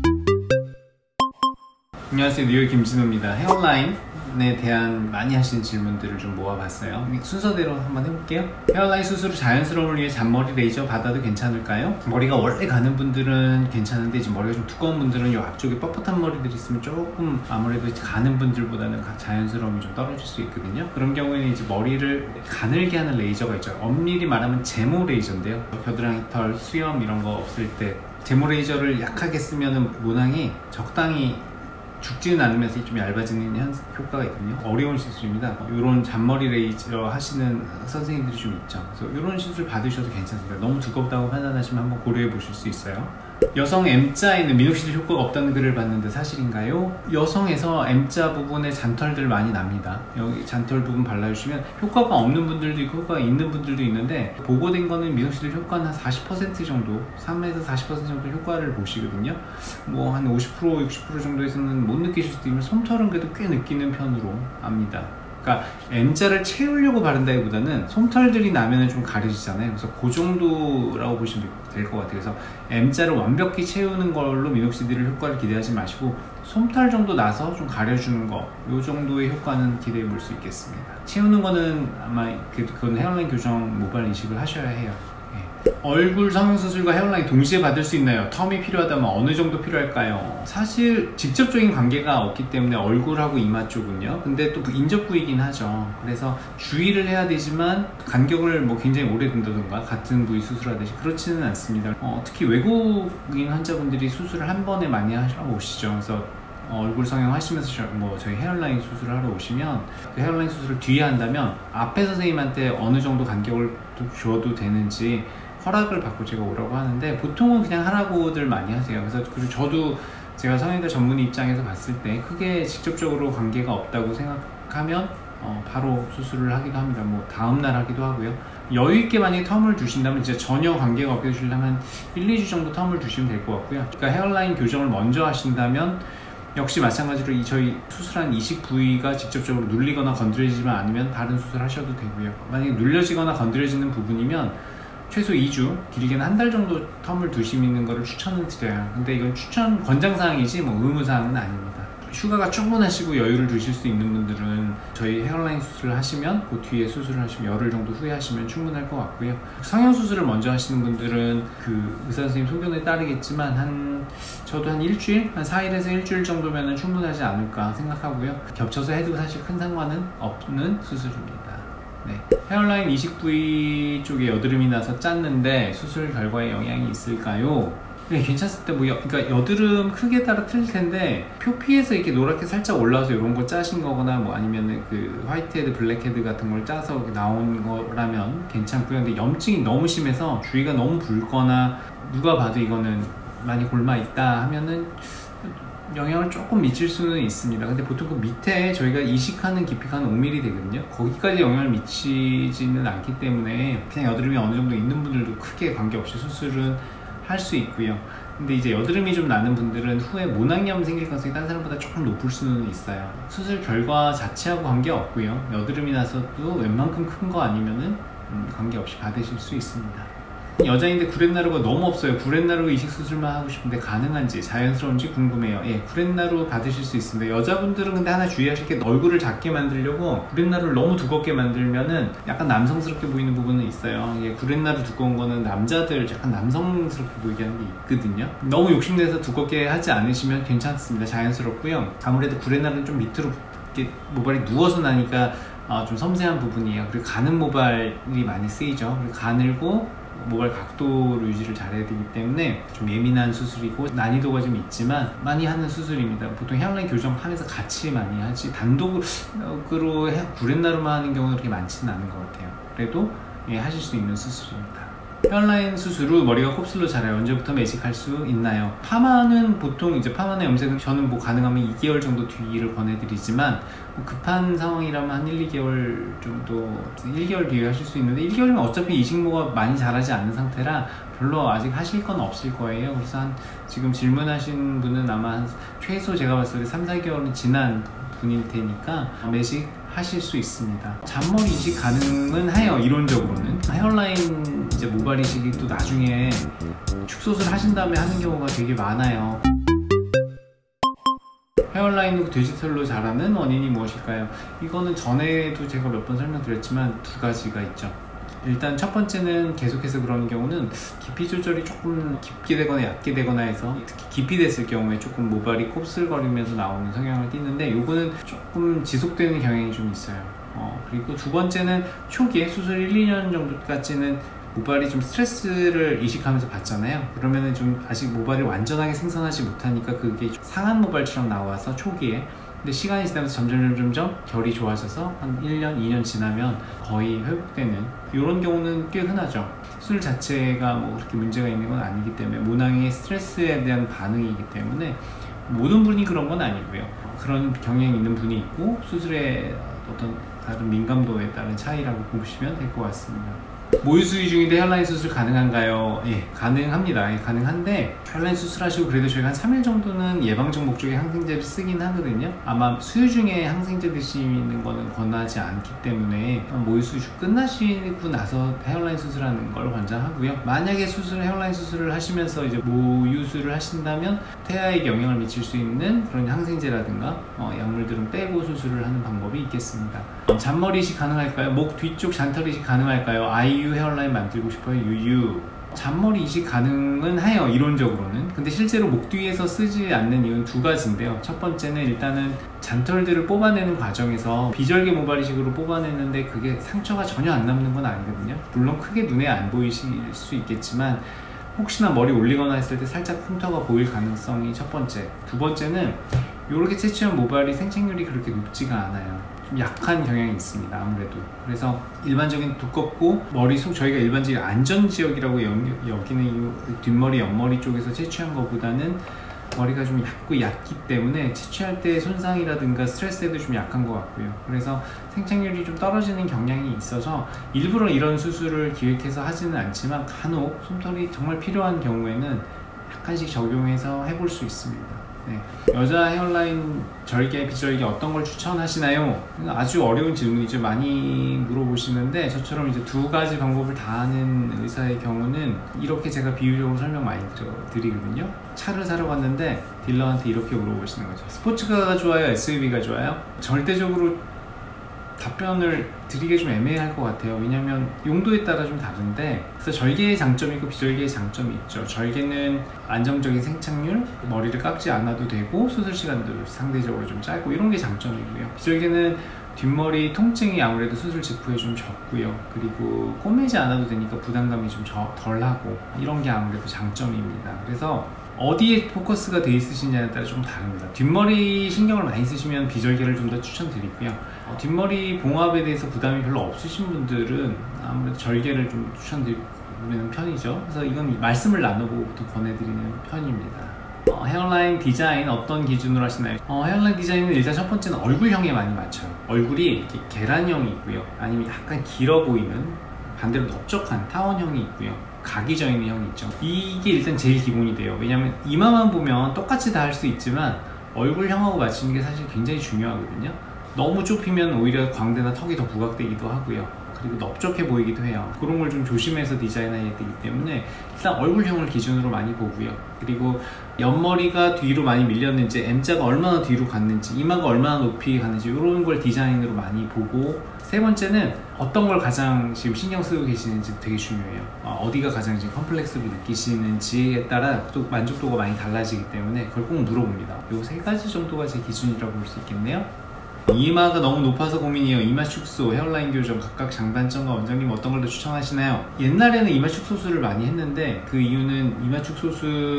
안녕하세요, 뉴욕 김진호입니다. 헤어라인에 대한 많이 하시는 질문들을 좀 모아봤어요. 순서대로 한번 해볼게요. 헤어라인 수술 자연스러움을 위해 잔머리 레이저 받아도 괜찮을까요? 머리가 원래 가는 분들은 괜찮은데 이제 머리가 좀 두꺼운 분들은 이 앞쪽에 뻣뻣한 머리들이 있으면 조금 아무래도 가는 분들보다는 자연스러움이 좀 떨어질 수 있거든요. 그런 경우에는 이제 머리를 가늘게 하는 레이저가 있죠. 엄밀히 말하면 제모 레이저인데요. 겨드랑이 털, 수염 이런 거 없을 때 제모 레이저를 약하게 쓰면 모낭이 적당히 죽지는 않으면서 좀 얇아지는 효과가 있거든요. 어려운 시술입니다. 이런 잔머리 레이저 하시는 선생님들이 좀 있죠. 그래서 이런 시술 받으셔도 괜찮습니다. 너무 두껍다고 판단하시면 한번 고려해 보실 수 있어요. 여성 M자에는 미녹시딜 효과가 없다는 글을 봤는데 사실인가요? 여성에서 M자 부분에 잔털들 많이 납니다. 여기 잔털 부분 발라주시면 효과가 없는 분들도 있고 효과가 있는 분들도 있는데 보고된 거는 미녹시딜 효과는 한 40% 정도, 3에서 40% 정도 효과를 보시거든요. 뭐 한 50% 60% 정도에서는 못 느끼실 수도 있지만 솜털은 그래도 꽤 느끼는 편으로 압니다. 그러니까 M자를 채우려고 바른다기보다는 솜털들이 나면 좀 가려지잖아요. 그래서 그 정도라고 보시면 될 것 같아요. 그래서 M자를 완벽히 채우는 걸로 미녹시딜 효과를 기대하지 마시고 솜털 정도 나서 좀 가려주는 거, 이 정도의 효과는 기대해 볼 수 있겠습니다. 채우는 거는 아마 그건 헤어라인 교정 모발 이식을 하셔야 해요. 얼굴 성형수술과 헤어라인 동시에 받을 수 있나요? 텀이 필요하다면 어느 정도 필요할까요? 사실 직접적인 관계가 없기 때문에 얼굴하고 이마 쪽은요. 근데 또 인접부위이긴 하죠. 그래서 주의를 해야 되지만 간격을 뭐 굉장히 오래 둔다던가 같은 부위 수술하듯이 그렇지는 않습니다. 특히 외국인 환자분들이 수술을 한 번에 많이 하러 오시죠. 그래서 얼굴 성형 하시면서 뭐 저희 헤어라인 수술을 하러 오시면 그 헤어라인 수술을 뒤에 한다면 앞에 선생님한테 어느 정도 간격을 줘도 되는지 허락을 받고 제가 오라고 하는데 보통은 그냥 하라고들 많이 하세요. 그리고 저도 제가 성형외과 전문의 입장에서 봤을 때 크게 직접적으로 관계가 없다고 생각하면 바로 수술을 하기도 합니다. 뭐 다음날 하기도 하고요. 여유있게 만약에 텀을 두신다면 진짜 전혀 관계가 없게 두시려면 1, 2주 정도 텀을 두시면 될 것 같고요. 그러니까 헤어라인 교정을 먼저 하신다면 역시 마찬가지로 저희 수술한 이식 부위가 직접적으로 눌리거나 건드려지지만 않으면 다른 수술 하셔도 되고요. 만약에 눌려지거나 건드려지는 부분이면 최소 2주, 길게는 한 달 정도 텀을 두시는 거를 추천을 드려요. 근데 이건 추천 권장사항이지 뭐 의무사항은 아닙니다. 휴가가 충분하시고 여유를 두실 수 있는 분들은 저희 헤어라인 수술을 하시면 그 뒤에 수술을 하시면 열흘 정도 후에 하시면 충분할 것 같고요. 성형수술을 먼저 하시는 분들은 그 의사선생님 소견에 따르겠지만 저도 한 일주일? 한 4일에서 일주일 정도면 충분하지 않을까 생각하고요. 겹쳐서 해도 사실 큰 상관은 없는 수술입니다. 네. 헤어라인 이식 부위 쪽에 여드름이 나서 짰는데 수술 결과에 영향이 있을까요? 네, 괜찮습니다. 그러니까 여드름 크기에 따라 틀릴 텐데 표피에서 이렇게 노랗게 살짝 올라와서 이런 거 짜신 거거나 뭐 아니면 그 화이트헤드, 블랙헤드 같은 걸 짜서 이렇게 나온 거라면 괜찮고요. 근데 염증이 너무 심해서 주위가 너무 붉거나 누가 봐도 이거는 많이 골마 있다 하면은 영향을 조금 미칠 수는 있습니다. 근데 보통 그 밑에 저희가 이식하는 깊이가 한 5mm 되거든요. 거기까지 영향을 미치지는 않기 때문에 그냥 여드름이 어느 정도 있는 분들도 크게 관계없이 수술은 할 수 있고요. 근데 이제 여드름이 좀 나는 분들은 후에 모낭염 생길 가능성이 다른 사람보다 조금 높을 수는 있어요. 수술 결과 자체하고 관계없고요. 여드름이 나서도 웬만큼 큰 거 아니면은 관계없이 받으실 수 있습니다. 여자인데 구렛나루가 너무 없어요. 구렛나루 이식 수술만 하고 싶은데 가능한지 자연스러운지 궁금해요. 예, 구렛나루 받으실 수 있습니다. 여자분들은 근데 하나 주의하실 게 얼굴을 작게 만들려고 구렛나루를 너무 두껍게 만들면은 약간 남성스럽게 보이는 부분은 있어요. 예, 구렛나루 두꺼운 거는 남자들 약간 남성스럽게 보이게 하는 게 있거든요. 너무 욕심내서 두껍게 하지 않으시면 괜찮습니다. 자연스럽고요. 아무래도 구렛나루는 좀 밑으로 이렇게 모발이 누워서 나니까 좀 섬세한 부분이에요. 그리고 가늘 모발이 많이 쓰이죠. 그리고 가늘고 모발 각도를 유지를 잘해야 되기 때문에 좀 예민한 수술이고 난이도가 좀 있지만 많이 하는 수술입니다. 보통 헤어라인 교정하면서 같이 많이 하지 단독으로 구렛나루만 하는 경우는 그렇게 많지는 않은 것 같아요. 그래도 예, 하실 수 있는 수술입니다. 헤어라인 수술 후 머리가 곱슬로 자라요. 언제부터 매직할 수 있나요? 파마는 보통 이제 파마나 염색은 저는 뭐 가능하면 2개월 정도 뒤를 권해드리지만 뭐 급한 상황이라면 한 1, 2개월 정도 1개월 뒤에 하실 수 있는데 1개월이면 어차피 이식모가 많이 자라지 않는 상태라 별로 아직 하실 건 없을 거예요. 그래서 지금 질문하신 분은 아마 최소 제가 봤을 때 3, 4개월은 지난 분일 테니까 매직 하실 수 있습니다. 잔머리 이식 가능은 해요. 이론적으로는 헤어라인 이제 모발 이식이 또 나중에 축소술 하신 다음에 하는 경우가 되게 많아요. 헤어라인으로 디지털로 자라는 원인이 무엇일까요? 이거는 전에도 제가 몇 번 설명드렸지만 두 가지가 있죠. 일단 첫 번째는 계속해서 그런 경우는 깊이 조절이 조금 깊게 되거나 얕게 되거나 해서 특히 깊이 됐을 경우에 조금 모발이 곱슬거리면서 나오는 성향을 띠는데 요거는 조금 지속되는 경향이 좀 있어요. 그리고 두 번째는 초기에 수술 1, 2년 정도까지는 모발이 좀 스트레스를 이식하면서 받잖아요. 그러면은 좀 아직 모발이 완전하게 생성하지 못하니까 그게 상한 모발처럼 나와서 초기에 근데 시간이 지나면서 점점 결이 좋아져서 한 1년, 2년 지나면 거의 회복되는 이런 경우는 꽤 흔하죠. 수술 자체가 뭐 그렇게 문제가 있는 건 아니기 때문에 모낭의 스트레스에 대한 반응이기 때문에 모든 분이 그런 건 아니고요. 그런 경향이 있는 분이 있고 수술의 어떤 다른 민감도에 따른 차이라고 보시면 될 것 같습니다. 모유 수유 중인데 헤어라인 수술 가능한가요? 예, 가능합니다. 예, 가능한데 헤어라인 수술하시고 그래도 저희가 한 3일 정도는 예방적 목적의 항생제를 쓰긴 하거든요. 아마 수유 중에 항생제 드시는 거는 권하지 않기 때문에 모유 수유 끝나시고 나서 헤어라인 수술하는 걸 권장하고요. 만약에 헤어라인 수술을 하시면서 이제 모유수를 하신다면 태아에게 영향을 미칠 수 있는 그런 항생제라든가 약물들은 빼고 수술을 하는 방법이 있겠습니다. 잔머리 이식 가능할까요? 목 뒤쪽 잔털 이식 가능할까요? 아이유 헤어라인 만들고 싶어요. 유유. 잔머리 이식 가능은 해요, 이론적으로는. 근데 실제로 목 뒤에서 쓰지 않는 이유는 두 가지인데요. 첫 번째는 일단은 잔털들을 뽑아내는 과정에서 비절개 모발 이식으로 뽑아내는데 그게 상처가 전혀 안 남는 건 아니거든요. 물론 크게 눈에 안 보이실 수 있겠지만 혹시나 머리 올리거나 했을 때 살짝 흉터가 보일 가능성이 첫 번째. 두 번째는 이렇게 채취한 모발이 생착률이 그렇게 높지가 않아요. 좀 약한 경향이 있습니다, 아무래도. 그래서 일반적인 두껍고 머리속 저희가 일반적인 안전지역이라고 여기는 이 뒷머리, 옆머리 쪽에서 채취한 것보다는 머리가 좀 얇기 때문에 채취할 때 손상이라든가 스트레스에도 좀 약한 것 같고요. 그래서 생착률이 좀 떨어지는 경향이 있어서 일부러 이런 수술을 기획해서 하지는 않지만 간혹 솜털이 정말 필요한 경우에는 약간씩 적용해서 해볼 수 있습니다. 네. 여자 헤어라인 절개, 비절개 어떤 걸 추천하시나요? 아주 어려운 질문이죠. 많이 물어보시는데 저처럼 이제 두 가지 방법을 다 하는 의사의 경우는 이렇게 제가 비유적으로 설명 많이 드리거든요. 차를 사러 갔는데 딜러한테 이렇게 물어보시는 거죠. 스포츠카가 좋아요? SUV가 좋아요? 절대적으로 답변을 드리기 좀 애매할 것 같아요. 왜냐면 용도에 따라 좀 다른데, 그래서 절개의 장점이 있고 비절개의 장점이 있죠. 절개는 안정적인 생착률, 머리를 깎지 않아도 되고 수술 시간도 상대적으로 좀 짧고 이런 게 장점이고요. 비절개는 뒷머리 통증이 아무래도 수술 직후에 좀 적고요. 그리고 꼬매지 않아도 되니까 부담감이 좀 덜하고 이런 게 아무래도 장점입니다. 그래서 어디에 포커스가 돼 있으시냐에 따라 좀 다릅니다. 뒷머리 신경을 많이 쓰시면 비절개를 좀 더 추천드리고요. 뒷머리 봉합에 대해서 부담이 별로 없으신 분들은 아무래도 절개를 좀 추천드리는 편이죠. 그래서 이건 말씀을 나누고 보통 권해드리는 편입니다. 헤어라인 디자인 어떤 기준으로 하시나요? 헤어라인 디자인은 일단 첫 번째는 얼굴형에 많이 맞춰요. 얼굴이 이렇게 계란형이 있고요. 아니면 약간 길어 보이는 반대로 넓적한 타원형이 있고요. 각이 져 있는 형이 있죠. 이게 일단 제일 기본이 돼요. 왜냐면 이마만 보면 똑같이 다 할 수 있지만 얼굴형하고 맞추는 게 사실 굉장히 중요하거든요. 너무 좁히면 오히려 광대나 턱이 더 부각되기도 하고요. 그리고 넓적해 보이기도 해요. 그런 걸 좀 조심해서 디자인해야 되기 때문에 일단 얼굴형을 기준으로 많이 보고요. 그리고 옆머리가 뒤로 많이 밀렸는지, M자가 얼마나 뒤로 갔는지, 이마가 얼마나 높이 갔는지 이런 걸 디자인으로 많이 보고, 세 번째는 어떤 걸 가장 지금 신경 쓰고 계시는지 되게 중요해요. 어디가 가장 지금 컴플렉스를 느끼시는지에 따라 또 만족도가 많이 달라지기 때문에 그걸 꼭 물어봅니다. 요 세 가지 정도가 제 기준이라고 볼 수 있겠네요. 이마가 너무 높아서 고민이에요. 이마 축소, 헤어라인 교정, 각각 장단점과 원장님 어떤 걸 더 추천하시나요? 옛날에는 이마 축소 수술을 많이 했는데 그 이유는 이마 축소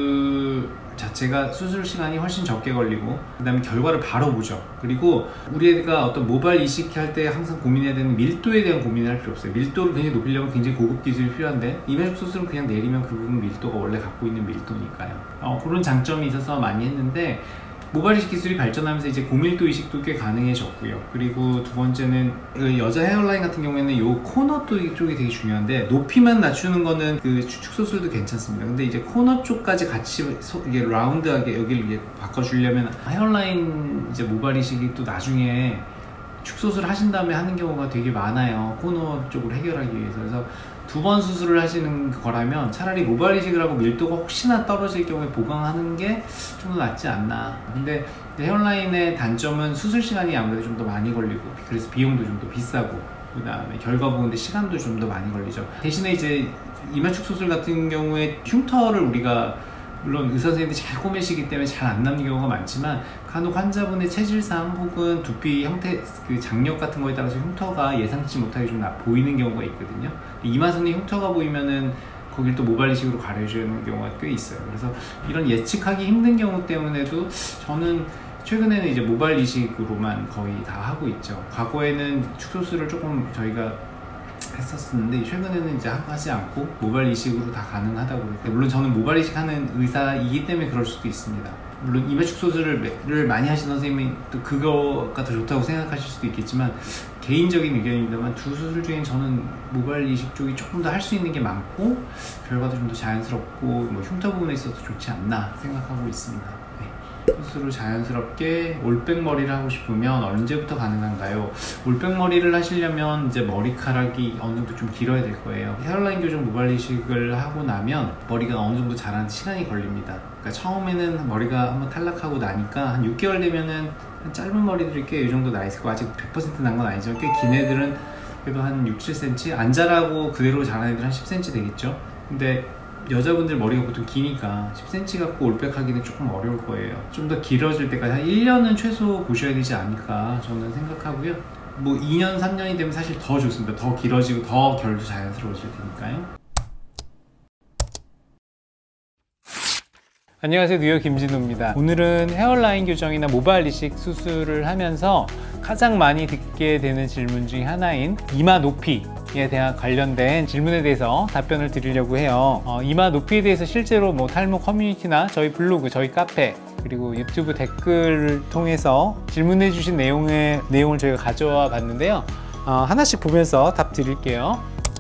수술 자체가 수술 시간이 훨씬 적게 걸리고 그 다음에 결과를 바로 보죠. 그리고 우리가 어떤 모발 이식할 때 항상 고민해야 되는 밀도에 대한 고민을 할 필요 없어요. 밀도를 굉장히 높이려면 굉장히 고급 기술이 필요한데 이마 축소 수술은 그냥 내리면 그 부분 밀도가 원래 갖고 있는 밀도니까요. 그런 장점이 있어서 많이 했는데 모발 이식 기술이 발전하면서 이제 고밀도 이식도 꽤 가능해졌고요. 그리고 두 번째는 여자 헤어라인 같은 경우에는 요 코너 쪽이 되게 중요한데, 높이만 낮추는 거는 그 추축 수술도 괜찮습니다. 근데 이제 코너 쪽까지 같이 이게 라운드하게 여기를 이게 바꿔주려면 헤어라인 이제 모발 이식이 또 나중에 축소술 하신 다음에 하는 경우가 되게 많아요. 코너 쪽을 해결하기 위해서. 그래서 두 번 수술을 하시는 거라면 차라리 모발 이식을 하고 밀도가 혹시나 떨어질 경우에 보강하는 게 좀 더 낫지 않나. 근데 헤어라인의 단점은 수술 시간이 아무래도 좀 더 많이 걸리고, 그래서 비용도 좀 더 비싸고, 그 다음에 결과 보는데 시간도 좀 더 많이 걸리죠. 대신에 이제 이마축 수술 같은 경우에 흉터를 우리가 물론 의사 선생님들이 잘 꼬매시기 때문에 잘 안 남는 경우가 많지만 간혹 환자분의 체질상 혹은 두피 형태, 그 장력 같은 거에 따라서 흉터가 예상치 못하게 좀 보이는 경우가 있거든요. 이마선에 흉터가 보이면은 거길 또 모발 이식으로 가려주는 경우가 꽤 있어요. 그래서 이런 예측하기 힘든 경우 때문에도 저는 최근에는 이제 모발 이식으로만 거의 다 하고 있죠. 과거에는 축소술을 조금 저희가 했었는데 최근에는 이제 하지 않고 모발 이식으로 다 가능하다고 그래요. 물론 저는 모발 이식하는 의사이기 때문에 그럴 수도 있습니다. 물론 이마 축소술을 많이 하시는 선생님이 또 그거가 더 좋다고 생각하실 수도 있겠지만 개인적인 의견입니다만 두 수술 중에 저는 모발 이식 쪽이 조금 더 할 수 있는 게 많고 결과도 좀 더 자연스럽고 뭐 흉터 부분에 있어서 좋지 않나 생각하고 있습니다. 수술을 자연스럽게 올백머리를 하고 싶으면 언제부터 가능한가요? 올백머리를 하시려면 이제 머리카락이 어느 정도 좀 길어야 될 거예요. 헤어라인 교정 모발 이식을 하고 나면 머리가 어느 정도 자라는 시간이 걸립니다. 그러니까 처음에는 머리가 한번 탈락하고 나니까 한 6개월 되면은 짧은 머리들이 꽤 이 정도 나 있을 거고 아직 100% 난 건 아니죠. 꽤 긴 애들은 그래도 한 6, 7cm 안 자라고 그대로 자라는 애들은 한 10cm 되겠죠. 근데 여자분들 머리가 보통 기니까 10cm 갖고 올백하기는 조금 어려울 거예요. 좀 더 길어질 때까지 한 1년은 최소 보셔야 되지 않을까 저는 생각하고요. 뭐 2년, 3년이 되면 사실 더 좋습니다. 더 길어지고 더 결도 자연스러워질 테니까요. 안녕하세요, 뉴욕 김진우입니다. 오늘은 헤어라인 교정이나 모발 이식 수술을 하면서 가장 많이 듣게 되는 질문 중에 하나인 이마 높이에 대한 관련된 질문에 대해서 답변을 드리려고 해요. 이마 높이에 대해서 실제로 뭐 탈모 커뮤니티나 저희 블로그, 저희 카페 그리고 유튜브 댓글을 통해서 질문해 주신 내용을 저희가 가져와 봤는데요. 하나씩 보면서 답 드릴게요.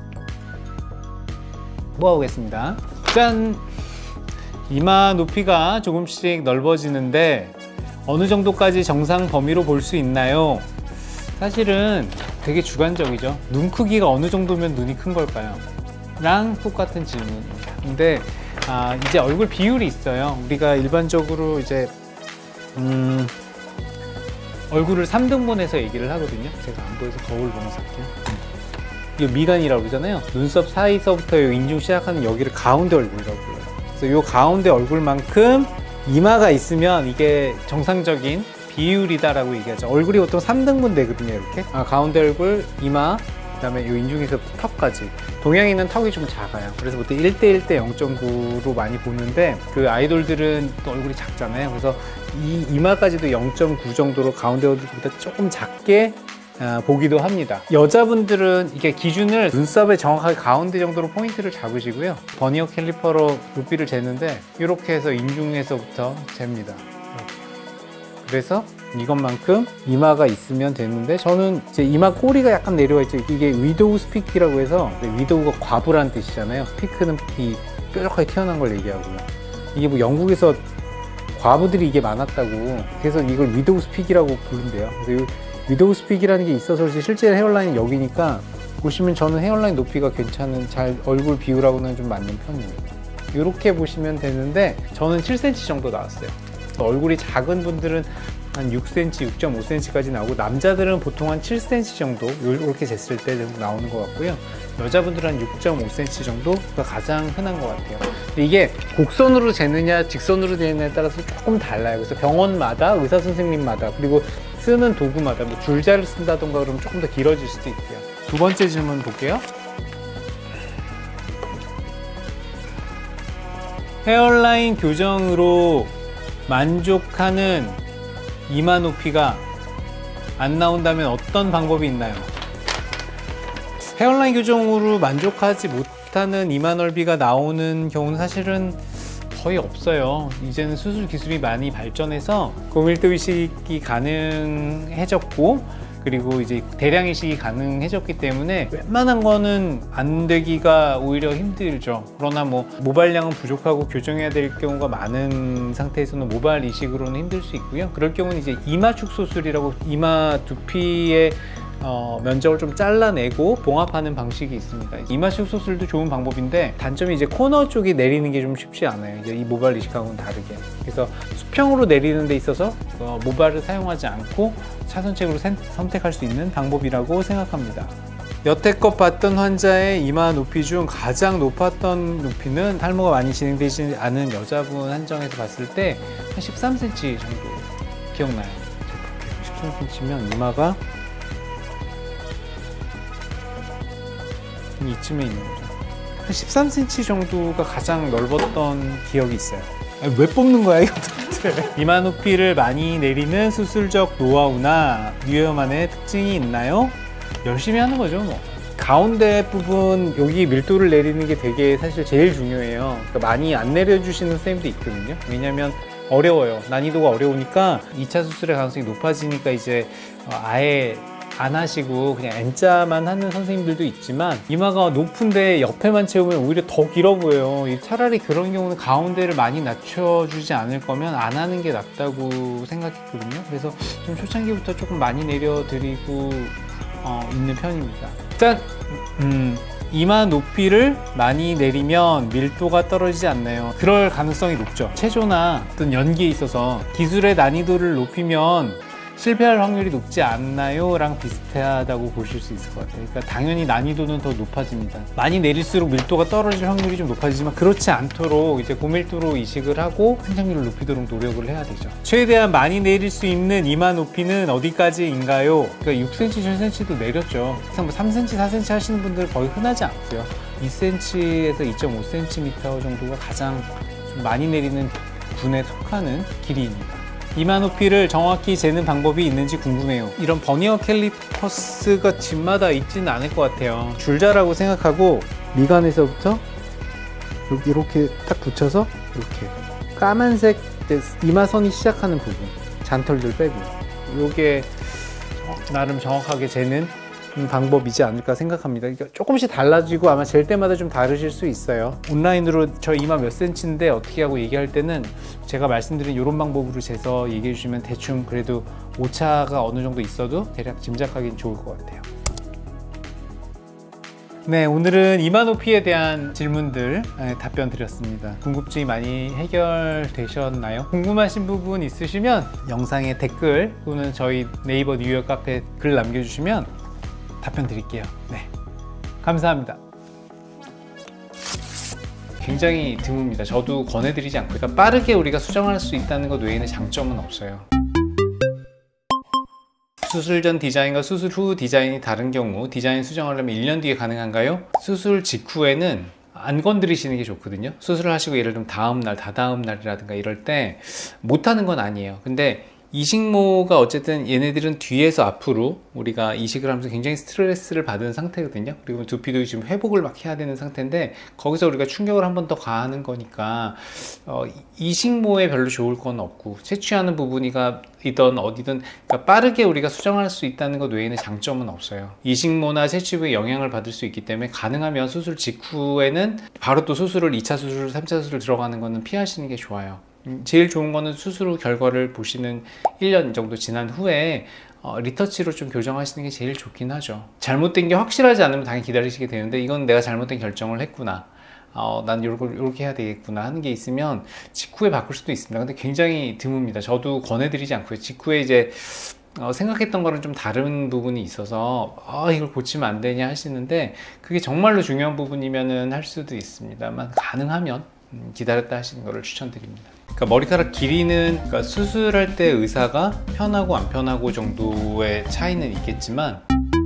모아보겠습니다. 짠! 이마 높이가 조금씩 넓어지는데 어느 정도까지 정상 범위로 볼 수 있나요? 사실은 되게 주관적이죠. 눈 크기가 어느 정도면 눈이 큰 걸까요? 랑 똑같은 질문입니다. 근데 이제 얼굴 비율이 있어요. 우리가 일반적으로 이제 얼굴을 3등분해서 얘기를 하거든요. 제가 안 보여서 거울 보면서 할게요. 이거 미간이라고 그러잖아요. 눈썹 사이서부터 인중 시작하는 여기를 가운데 얼굴이라고 불러요. 그래서 이 가운데 얼굴만큼 이마가 있으면 이게 정상적인 비율이다라고 얘기하죠. 얼굴이 보통 3등분 되거든요. 이렇게 가운데 얼굴, 이마, 그 다음에 이 인중에서부터 턱까지. 동양인은 턱이 좀 작아요. 그래서 보통 1대1 대 0.9로 많이 보는데 그 아이돌들은 또 얼굴이 작잖아요. 그래서 이 이마까지도 0.9 정도로 가운데 얼굴보다 조금 작게 보기도 합니다. 여자분들은 이게 기준을 눈썹의 정확하게 가운데 정도로 포인트를 잡으시고요. 버니어 캘리퍼로 높이를 재는데 이렇게 해서 인중에서부터 잽니다. 그래서 이것만큼 이마가 있으면 되는데 저는 이제 이마 꼬리가 약간 내려와 있죠. 이게 위도우 스피크라고 해서 위도우가 과부란 뜻이잖아요. 스피크는 이 뾰족하게 튀어나온 걸 얘기하고요. 이게 뭐 영국에서 과부들이 이게 많았다고 그래서 이걸 위도우 스피크라고 부른대요. 그래서 위도우 스픽이라는 게 있어서 실제 헤어라인은 여기니까 보시면 저는 헤어라인 높이가 괜찮은 잘 얼굴 비율하고는 좀 맞는 편입니다. 이렇게 보시면 되는데 저는 7cm 정도 나왔어요. 얼굴이 작은 분들은 한 6cm, 6.5cm까지 나오고 남자들은 보통 한 7cm 정도 이렇게 쟀을 때 나오는 것 같고요. 여자분들은 한 6.5cm 정도가 가장 흔한 것 같아요. 근데 이게 곡선으로 재느냐 직선으로 재느냐에 따라서 조금 달라요. 그래서 병원마다 의사 선생님마다 그리고 쓰는 도구마다 뭐 줄자를 쓴다던가 그러면 조금 더 길어질 수도 있고요. 두 번째 질문 볼게요. 헤어라인 교정으로 만족하는 이마 높이가 안 나온다면 어떤 방법이 있나요? 헤어라인 교정으로 만족하지 못하는 이마 넓이가 나오는 경우는 사실은 거의 없어요. 이제는 수술 기술이 많이 발전해서 고밀도 이식이 가능해졌고 그리고 이제 대량 이식이 가능해졌기 때문에 웬만한 거는 안 되기가 오히려 힘들죠. 그러나 뭐 모발량은 부족하고 교정해야 될 경우가 많은 상태에서는 모발 이식으로는 힘들 수 있고요. 그럴 경우는 이제 이마 축소술이라고 이마 두피의 면적을 좀 잘라내고 봉합하는 방식이 있습니다. 이마 축소술도 좋은 방법인데 단점이 이제 코너 쪽이 내리는 게 좀 쉽지 않아요. 이제 이 모발 이식하고는 다르게. 그래서 수평으로 내리는 데 있어서 모발을 사용하지 않고 차선책으로 선택할 수 있는 방법이라고 생각합니다. 여태껏 봤던 환자의 이마 높이 중 가장 높았던 높이는 탈모가 많이 진행되지 않은 여자분 한정에서 봤을 때 한 13cm 정도 기억나요. 13cm면 이마가 이쯤에 있는 거죠. 한 13cm 정도가 가장 넓었던 기억이 있어요. 아니, 왜 뽑는 거야 이거 도대체. 이마 높이를 많이 내리는 수술적 노하우나 뉴헤어만의 특징이 있나요? 열심히 하는 거죠 뭐. 가운데 부분 여기 밀도를 내리는 게 되게 사실 제일 중요해요. 그러니까 많이 안 내려주시는 선생님도 있거든요. 왜냐면 어려워요. 난이도가 어려우니까 2차 수술의 가능성이 높아지니까 이제 아예 안 하시고 그냥 N자만 하는 선생님들도 있지만 이마가 높은데 옆에만 채우면 오히려 더 길어 보여요. 차라리 그런 경우는 가운데를 많이 낮춰주지 않을 거면 안 하는 게 낫다고 생각했거든요. 그래서 좀 초창기부터 조금 많이 내려드리고 있는 편입니다. 일단 이마 높이를 많이 내리면 밀도가 떨어지지 않나요? 그럴 가능성이 높죠. 체조나 어떤 연기에 있어서 기술의 난이도를 높이면 실패할 확률이 높지 않나요? 랑 비슷하다고 보실 수 있을 것 같아요. 그러니까 당연히 난이도는 더 높아집니다. 많이 내릴수록 밀도가 떨어질 확률이 좀 높아지지만 그렇지 않도록 이제 고밀도로 이식을 하고 생착률을 높이도록 노력을 해야 되죠. 최대한 많이 내릴 수 있는 이마 높이는 어디까지인가요? 그러니까 6cm, 7cm도 내렸죠. 뭐 3cm, 4cm 하시는 분들 거의 흔하지 않고요. 2cm에서 2.5cm 정도가 가장 좀 많이 내리는 군에 속하는 길이입니다. 이마 높이를 정확히 재는 방법이 있는지 궁금해요. 이런 버니어 캘리퍼스가 집마다 있지는 않을 것 같아요. 줄자라고 생각하고 미간에서부터 여기 이렇게 딱 붙여서 이렇게 까만색 이마선이 시작하는 부분, 잔털들 빼고 이게 나름 정확하게 재는 방법이지 않을까 생각합니다. 그러니까 조금씩 달라지고 아마 잴 때마다 좀 다르실 수 있어요. 온라인으로 저 이마 몇 센치인데 어떻게 하고 얘기할 때는 제가 말씀드린 이런 방법으로 재서 얘기해 주시면 대충 그래도 오차가 어느 정도 있어도 대략 짐작하기는 좋을 것 같아요. 네, 오늘은 이마 높이에 대한 질문들 답변 드렸습니다. 궁금증이 많이 해결되셨나요? 궁금하신 부분 있으시면 영상에 댓글 또는 저희 네이버 뉴욕 카페 글 남겨주시면 답변 드릴게요. 네, 감사합니다. 굉장히 드뭅니다. 저도 권해드리지 않고, 그러니까 빠르게 우리가 수정할 수 있다는 것 외에는 장점은 없어요. 수술 전 디자인과 수술 후 디자인이 다른 경우 디자인 수정하려면 1년 뒤에 가능한가요? 수술 직후에는 안 건드리시는 게 좋거든요. 수술을 하시고 예를 들면 다음날, 다다음 날이라든가 이럴 때 못하는 건 아니에요. 근데 이식모가 어쨌든 얘네들은 뒤에서 앞으로 우리가 이식을 하면서 굉장히 스트레스를 받은 상태거든요. 그리고 두피도 지금 회복을 막 해야 되는 상태인데 거기서 우리가 충격을 한 번 더 가하는 거니까 이식모에 별로 좋을 건 없고 채취하는 부분이가 이든 어디든 그러니까 빠르게 우리가 수정할 수 있다는 것 외에는 장점은 없어요. 이식모나 채취부에 영향을 받을 수 있기 때문에 가능하면 수술 직후에는 바로 또 수술을 2차 수술, 3차 수술 들어가는 거는 피하시는 게 좋아요. 제일 좋은 거는 수술 후 결과를 보시는 1년 정도 지난 후에 리터치로 좀 교정하시는 게 제일 좋긴 하죠. 잘못된 게 확실하지 않으면 당연히 기다리시게 되는데 이건 내가 잘못된 결정을 했구나, 난 이렇게 해야 되겠구나 하는 게 있으면 직후에 바꿀 수도 있습니다. 근데 굉장히 드뭅니다. 저도 권해드리지 않고요. 직후에 이제 생각했던 거랑 좀 다른 부분이 있어서 이걸 고치면 안 되냐 하시는데 그게 정말로 중요한 부분이면은 할 수도 있습니다만 가능하면 기다렸다 하시는 거를 추천드립니다. 그러니까 머리카락 길이는 그러니까 수술할 때 의사가 편하고 안 편하고 정도의 차이는 있겠지만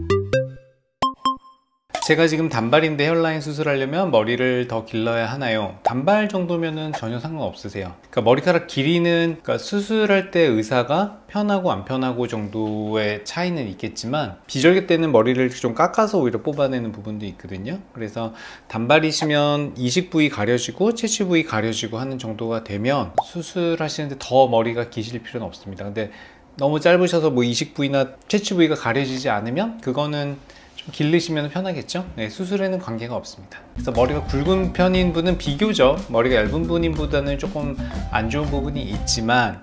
제가 지금 단발인데 헤어라인 수술하려면 머리를 더 길러야 하나요? 단발 정도면은 전혀 상관없으세요. 그러니까 머리카락 길이는 그러니까 수술할 때 의사가 편하고 안 편하고 정도의 차이는 있겠지만 비절개 때는 머리를 좀 깎아서 오히려 뽑아내는 부분도 있거든요. 그래서 단발이시면 이식 부위 가려지고 채취 부위 가려지고 하는 정도가 되면 수술하시는데 더 머리가 기실 필요는 없습니다. 근데 너무 짧으셔서 뭐 이식 부위나 채취 부위가 가려지지 않으면 그거는 길르시면 편하겠죠? 네, 수술에는 관계가 없습니다. 그래서 머리가 굵은 편인 분은 비교적 머리가 얇은 분보다는 조금 안 좋은 부분이 있지만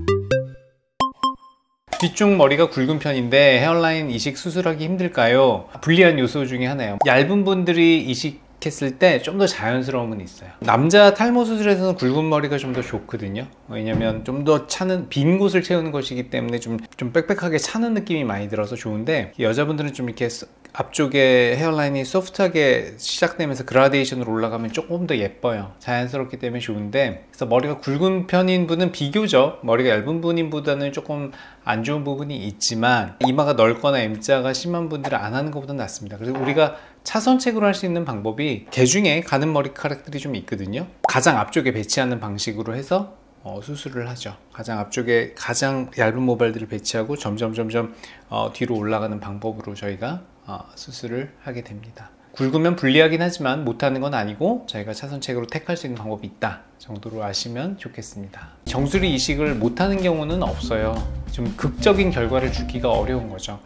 뒤쪽 머리가 굵은 편인데 헤어라인 이식 수술하기 힘들까요? 불리한 요소 중에 하나예요. 얇은 분들이 이식했을 때 좀 더 자연스러움은 있어요. 남자 탈모 수술에서는 굵은 머리가 좀 더 좋거든요. 왜냐면 좀 더 차는 빈 곳을 채우는 것이기 때문에 좀 빽빽하게 차는 느낌이 많이 들어서 좋은데 여자분들은 좀 이렇게 앞쪽에 헤어라인이 소프트하게 시작되면서 그라데이션으로 올라가면 조금 더 예뻐요. 자연스럽기 때문에 좋은데, 그래서 머리가 굵은 편인 분은 비교적 머리가 얇은 분보다는 조금 안 좋은 부분이 있지만, 이마가 넓거나 M자가 심한 분들은 안 하는 것보다 낫습니다. 그래서 우리가 차선책으로 할 수 있는 방법이 개중에 가는 머리카락들이 좀 있거든요. 가장 앞쪽에 배치하는 방식으로 해서 수술을 하죠. 가장 앞쪽에 가장 얇은 모발들을 배치하고 점점 뒤로 올라가는 방법으로 저희가 수술을 하게 됩니다. 굵으면 불리하긴 하지만 못하는 건 아니고 저희가 차선책으로 택할 수 있는 방법이 있다 정도로 아시면 좋겠습니다. 정수리 이식을 못하는 경우는 없어요. 좀 극적인 결과를 주기가 어려운 거죠.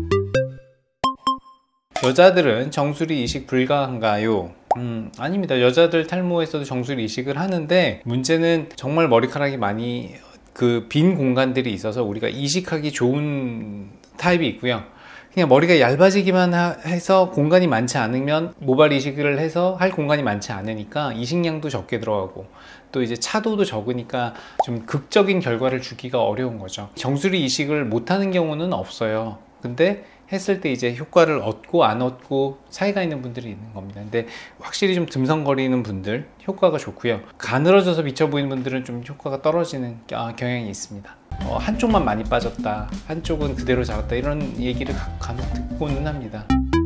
여자들은 정수리 이식 불가한가요? 아닙니다. 여자들 탈모에서도 정수리 이식을 하는데, 문제는 정말 머리카락이 많이 빈 공간들이 있어서 우리가 이식하기 좋은 타입이 있고요. 그냥 머리가 얇아지기만 해서 공간이 많지 않으면 모발 이식을 해서 할 공간이 많지 않으니까 이식량도 적게 들어가고, 또 이제 차도도 적으니까 좀 극적인 결과를 주기가 어려운 거죠. 정수리 이식을 못하는 경우는 없어요. 근데 했을 때 이제 효과를 얻고 안 얻고 차이가 있는 분들이 있는 겁니다. 근데 확실히 좀 듬성거리는 분들 효과가 좋고요. 가늘어져서 비쳐 보이는 분들은 좀 효과가 떨어지는 경향이 있습니다. 한쪽만 많이 빠졌다, 한쪽은 그대로 자랐다, 이런 얘기를 간혹 듣고는 합니다.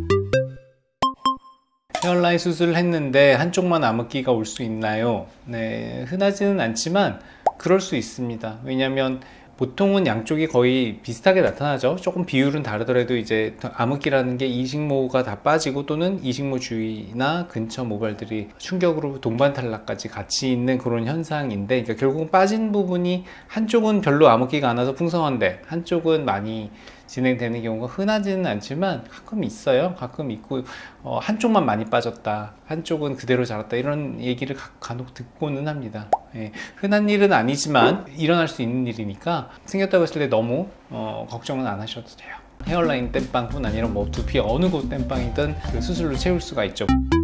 헤어라인 수술을 했는데 한쪽만 암흑기가 올 수 있나요? 네, 흔하지는 않지만 그럴 수 있습니다. 왜냐하면 보통은 양쪽이 거의 비슷하게 나타나죠. 조금 비율은 다르더라도 이제 암흑기라는 게 이식모가 다 빠지고, 또는 이식모 주위나 근처 모발들이 충격으로 동반 탈락까지 같이 있는 그런 현상인데, 그러니까 결국은 빠진 부분이 한쪽은 별로 암흑기가 안 와서 풍성한데 한쪽은 많이 진행되는 경우가 흔하지는 않지만 가끔 있어요. 가끔 있고, 한쪽만 많이 빠졌다, 한쪽은 그대로 자랐다, 이런 얘기를 간혹 듣고는 합니다. 예, 흔한 일은 아니지만 일어날 수 있는 일이니까 생겼다고 했을 때 너무 걱정은 안 하셔도 돼요. 헤어라인 땜빵뿐 아니라 뭐 두피 어느 곳 땜빵이든 그 수술로 채울 수가 있죠.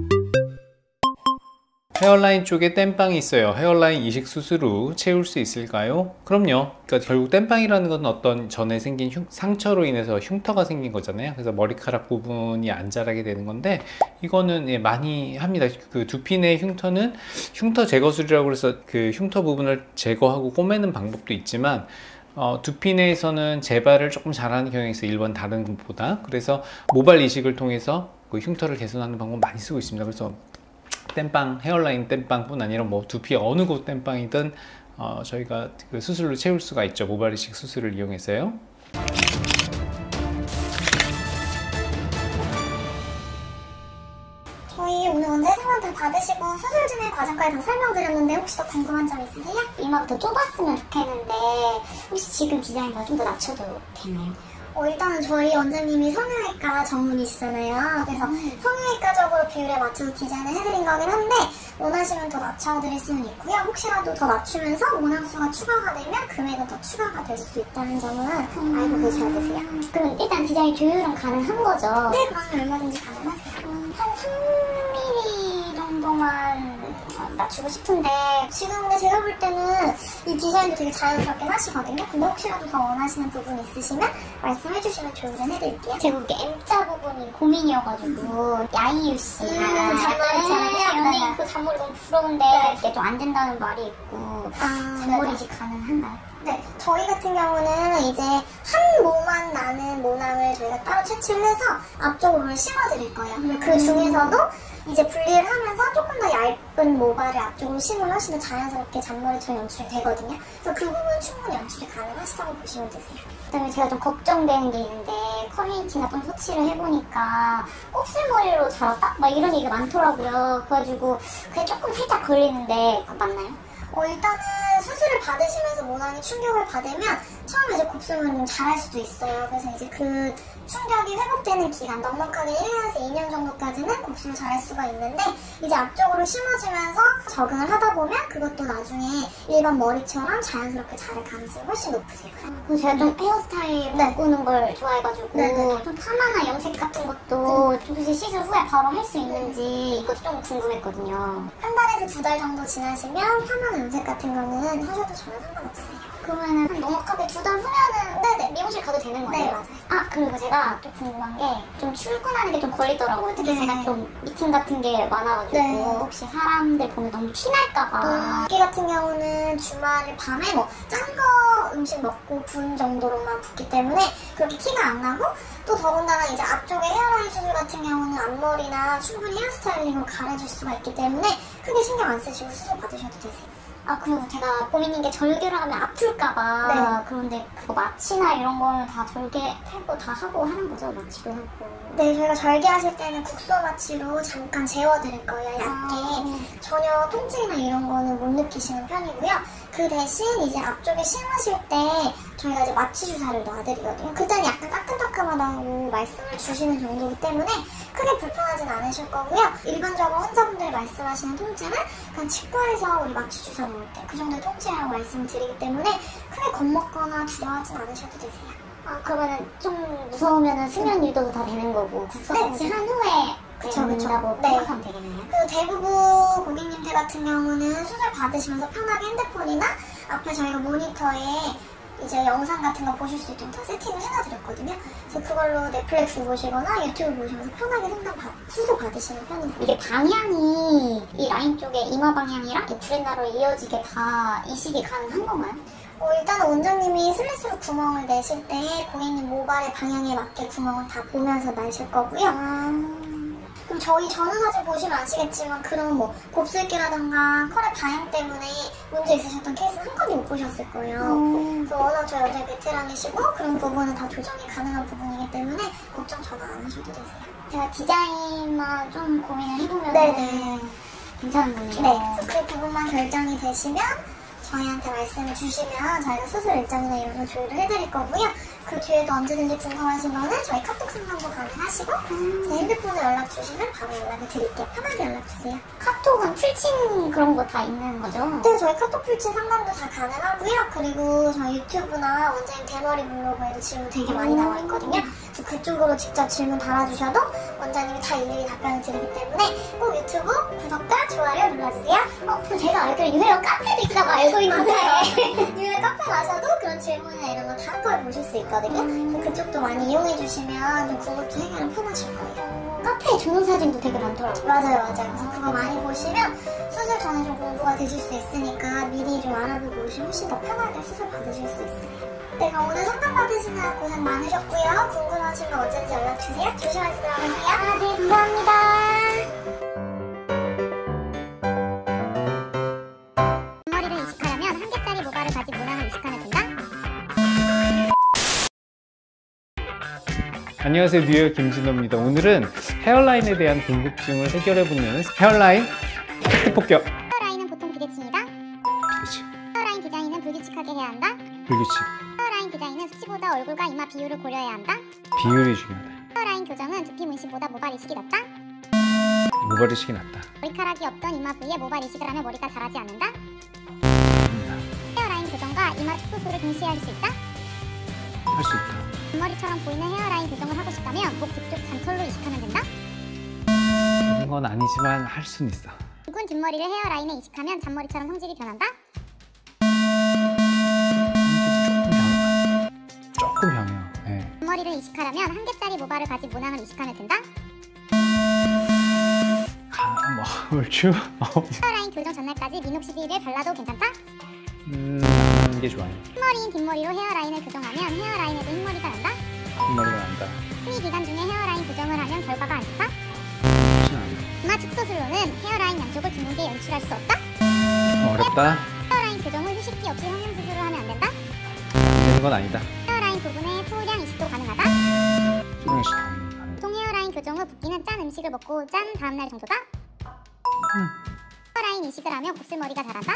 헤어라인 쪽에 땜빵이 있어요. 헤어라인 이식 수술 후 채울 수 있을까요? 그럼요. 그러니까 결국 땜빵이라는 건 어떤 전에 생긴 상처로 인해서 흉터가 생긴 거잖아요. 그래서 머리카락 부분이 안 자라게 되는 건데, 이거는 많이 합니다. 그 두피 내 흉터는 흉터 제거술이라고 해서 그 흉터 부분을 제거하고 꼬매는 방법도 있지만, 두피 내에서는 재발을 조금 잘하는 경향이 있어요. 일반 다른 것보다. 그래서 모발 이식을 통해서 그 흉터를 개선하는 방법 많이 쓰고 있습니다. 그래서 땜빵, 헤어라인 땜빵뿐 아니라 뭐 두피 어느 곳 땜빵이든 저희가 그 수술로 채울 수가 있죠. 모발 이식 수술을 이용해서요. 저희 오늘 원장님 상담 다 받으시고 수술 진행 과정까지 다 설명드렸는데, 혹시 더 궁금한 점 있으세요? 이마가 더 좁았으면 좋겠는데 혹시 지금 디자인보다 좀 더 낮춰도 되나요? 일단은 저희 원장님이 성형외과 전문이시잖아요. 그래서 성형외과적으로 비율에 맞춰서 디자인을 해드린 거긴 한데, 원하시면 더 낮춰드릴 수는 있고요. 혹시라도 더 낮추면서 모낭수가 추가가 되면 금액은 더 추가가 될 수 있다는 점은 알고 계셔야 되세요. 그럼 일단 디자인 조율은 가능한 거죠? 네, 그러면 얼마든지 가능하세요. 한 3mm 정도만 낮추고 싶은데, 지금 근데 제가 볼 때는 이 디자인도 되게 자연스럽게 하시거든요. 근데 혹시라도 더 원하시는 부분 있으시면 말씀해주시면 조율을 해드릴게요. 제가 이게 M자 부분이 고민이어가지고 야이유 씨 잔머리 있잖아요. 연예인 그 잔머리 너무 부러운데 이게 좀 안 된다는 말이 있고, 잔머리 이식 가능한가요? 네, 저희 같은 경우는 이제 한 모만 나는 모낭을 저희가 따로 채취를 해서 앞쪽으로 심어드릴 거예요. 그 중에서도 이제 분리를 하면서 조금 더 얇은 모발을 앞쪽으로 심으면 훨씬 더 자연스럽게 잔머리처럼 연출이 되거든요. 그래서 그 부분 충분히 연출이 가능하시다고 보시면 되세요. 그다음에 제가 좀 걱정되는 게 있는데, 커뮤니티나 좀 서치를 해보니까 곱슬머리로 자랐다? 막 이런 얘기가 많더라고요. 그래가지고 그게 조금 살짝 걸리는데 맞나요? 일단은 수술을 받으시면서 모낭이 충격을 받으면 처음에 이제 곱슬머리는 자랄 수도 있어요. 그래서 이제 그 충격이 회복되는 기간, 넉넉하게 1년에서 2년 정도까지는 곱슬을 자랄 수가 있는데, 이제 앞쪽으로 심어주면서 적응을 하다 보면 그것도 나중에 일반 머리처럼 자연스럽게 자랄 가능성이 훨씬 높으세요. 제가 좀 헤어스타일 바꾸는 걸 좋아해가지고 좀 파마나 염색 같은 것도 혹시 시술 후에 바로 할 수 있는지 이것도 좀 궁금했거든요. 한 달에서 2달 정도 지나시면 파마나 염색 같은 거는 하셔도 전혀 상관없어요. 그러면은 한 넉넉하게 2달 후면은 네네 미용실 가도 되는 거예요? 네, 맞아요. 아, 그리고 제가 또 궁금한 게 좀 출근하는 게 좀 걸리더라고요. 특히 제가 좀 미팅 같은 게 많아가지고 혹시 사람들 보면 너무 티날까봐. 붓기 같은 경우는 주말 밤에 뭐 짠 거 음식 먹고 분 정도로만 붓기 때문에 그렇게 티가 안 나고, 또 더군다나 이제 앞쪽에 헤어라인 수술 같은 경우는 앞머리나 충분히 헤어스타일링으로 가려줄 수가 있기 때문에 크게 신경 안 쓰시고 수술 받으셔도 되세요. 아, 그리고 제가 고민인 게 절개를 하면 아플까봐. 네. 그런데 그거 마취나 이런 거는 다 절개하고 다 하고 하는 거죠? 마취도 하고. 네, 저희가 절개하실 때는 국소 마취로 잠깐 재워드릴 거예요, 얇게. 전혀 통증이나 이런 거는 못 느끼시는 편이고요. 그 대신 이제 앞쪽에 심으실 때 저희가 이제 마취 주사를 놔드리거든요. 그때는 약간 따끔따끔하다고 말씀을 주시는 정도이기 때문에 크게 불편하진 않으실 거고요. 일반적으로 환자분들이 말씀하시는 통증은 그냥 치과에서 우리 마취 주사 놓을 때 그 정도의 통증이라고 말씀을 드리기 때문에 크게 겁먹거나 두려워하진 않으셔도 되세요. 아, 그러면은 좀 무서우면은 수면 유도도 다 되는 거고 국소 마취한 후에 된다고 생각하면 되겠네요. 그리고 대부분 고객님들 같은 경우는 수술 받으시면서 편하게 핸드폰이나 앞에 저희가 모니터에 이제 영상 같은 거 보실 수 있도록 다 세팅을 해놔드렸거든요. 그래서 그걸로 넷플릭스 보시거나 유튜브 보시면서 편하게 수술 받으시는 편이에요. 이게 방향이 이 라인 쪽에 이마 방향이랑 이 브렛나루로 이어지게 다 이식이 가능한 건가요? 일단은 원장님이 슬릿으로 구멍을 내실 때 고객님 모발의 방향에 맞게 구멍을 다 보면서 내실 거고요. 그럼 저희 전후사진 보시면 아시겠지만 그런 뭐 곱슬기라던가 컬의 방향 때문에 문제 있으셨던 케이스는 한 건도 못 보셨을 거예요. 그래서 워낙 저희 원장님 베테랑이시고 그런 부분은 다 조정이 가능한 부분이기 때문에 걱정 전혀 안 하셔도 되세요. 제가 디자인만 좀 고민을 해보면 네네 괜찮은 분이에요. 네, 그래서 그 부분만 결정이 되시면 저희한테 말씀을 주시면 저희가 수술 일정이나 이런 거 조율을 해드릴 거고요. 그 뒤에도 언제든지 궁금하신 거는 저희 카톡 상담도 가능하시고 제 핸드폰에 연락 주시면 바로 연락을 드릴게요. 편하게 연락 주세요. 카톡은 풀친 그런 거 다 있는 거죠? 네, 저희 카톡 풀친 상담도 다 가능하고요. 그리고 저희 유튜브나 원장님 대머리 블로그에도 질문 되게 많이 나와 있거든요. 그래서 그쪽으로 직접 질문 달아주셔도 원장님이 다 일일이 답변을 드리기 때문에 꼭 유튜브 구독과 좋아요 눌러주세요. 또 제가 알기로 유해영 카페도 있다고 알고 있는데 유해영 카페 가셔도 그런 질문이나 이런 거 다 한꺼번에 보실 수 있거든요. 그래서 그쪽도 많이 이용해주시면 좀 궁금증 해결은 편하실 거예요. 카페에 주는 사진도 되게 많더라고요. 맞아요. 그래서 그거 많이 보시면 수술 전에 좀 공부가 되실 수 있으니까 미리 좀 알아보고 오시면 훨씬 더 편하게 수술 받으실 수 있어요. 네, 그럼 오늘 상담 받으시느라 고생 많으셨고요. 궁금하신 거 언제든지 연락주세요. 조심하시 들어가세요. 아, 네, 감사합니다. 앞머리를 이식하려면 한 개짜리 모발을 가진 모낭을 이식하면 된다? 안녕하세요, 뉴욕 김진호입니다. 오늘은 헤어라인에 대한 궁금증을 해결해보는 헤어라인 팩트 폭격. 헤어라인은 보통 비대칭이다. 헤어라인 디자인은 불규칙하게 해야 한다. 불규칙. 헤어라인 디자인은 수치보다 얼굴과 이마 비율을 고려해야 한다. 비율이 중요하다. 헤어라인 교정은 두피 문신보다 모발 이식이 낫다. 모발 이식이 낫다. 머리카락이 없던 이마 부위에 모발 이식을 하면 머리가 자라지 않는다. 헤어라인 교정과 이마 축소술을 동시에 할 수 있다. 할 수 있다. 앞머리처럼 보이는 헤어라인 교정을 하고 싶다면 목 뒤쪽 잔털로 이식하면 된다. 그런 건 아니지만 할 수는 있어. 굵은 뒷머리를 헤어라인에 이식하면 잔머리처럼 성질이 변한다. 조금 병해요. 네. 앞머리를 이식하려면 한 개짜리 모발을 가진 모낭을 이식하면 된다. 얼추? 헤어라인 교정 전날까지 미녹시딜을 발라도 괜찮다. 이게 좋아요. 흰머리인 뒷머리로 헤어라인을 교정하면 헤어라인에도 흰머리가 난다. 흰머리가 난다. 생리 기간 중에 헤어라인 교정을 하면 결과가 안 좋다. 이마 축소술로는 헤어라인 양쪽을 드물게 연출할 수 없다. 어렵다. 헤어라인 교정을 휴식기 없이 성형수술을 하면 안 된다. 되는 건 아니다. 헤어라인 부분에 소량 이식도 가능하다. 소량 이식 가능. 보통 헤어라인 교정 후 붓기는 짠 음식을 먹고 짠 다음날 정도다. 헤어라인 이식을 하면 곱슬머리가 자란다.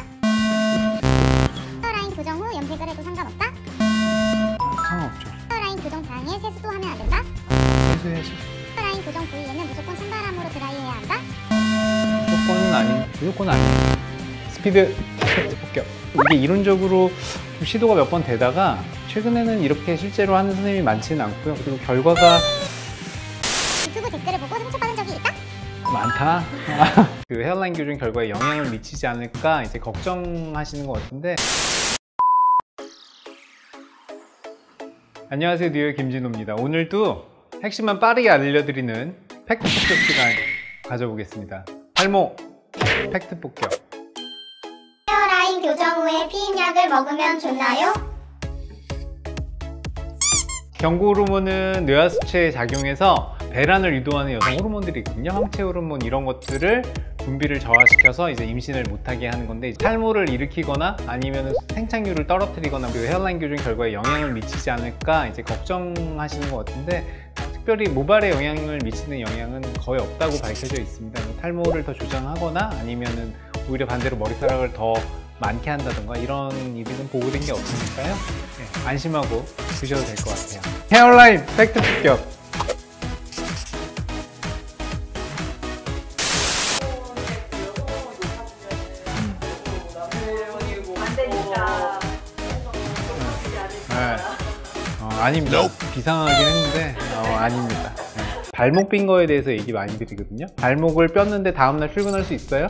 헤어라인 교정 후 염색을 해도 상관없다. 상관없죠. 헤어라인 교정 당일 세수도 하면 안 된다. 세수해야지. 헤어라인 교정 부위에는 무조건 찬바람으로 드라이해야 한다. 무조건 아니에요. 스피드 폭격. 이게 이론적으로 좀 시도가 몇 번 되다가 최근에는 이렇게 실제로 하는 선생님이 많지는 않고요. 그리고 결과가 유튜브 댓글을 보고 상처받은 적이 있다? 많다. 그 헤어라인 교정 결과에 영향을 미치지 않을까 이제 걱정하시는 것 같은데 안녕하세요, 뉴욕 김진호입니다. 오늘도 핵심만 빠르게 알려드리는 팩트 폭격 시간 가져보겠습니다. 탈모 팩트 폭격. 헤어라인 교정 후에 피임약을 먹으면 좋나요? 경구 호르몬은 뇌하수체에 작용해서 배란을 유도하는 여성 호르몬들이 있거든요. 황체 호르몬 이런 것들을 분비를 저하시켜서 이제 임신을 못하게 하는 건데, 탈모를 일으키거나 아니면 생착률을 떨어뜨리거나 그 헤어라인 교정 결과에 영향을 미치지 않을까 이제 걱정하시는 것 같은데, 특별히 모발에 영향을 미치는 영향은 거의 없다고 밝혀져 있습니다. 탈모를 더 조장하거나 아니면은 오히려 반대로 머리카락을 더 많게 한다던가 이런 일은 보고된 게 없으니까요. 네, 안심하고 드셔도 될 것 같아요. 헤어라인 팩트 폭격. 아닙니다. 비상하긴 했는데 아닙니다. 네. 발목 삔 거에 대해서 얘기 많이 드리거든요. 발목을 뼈는데 다음날 출근할 수 있어요?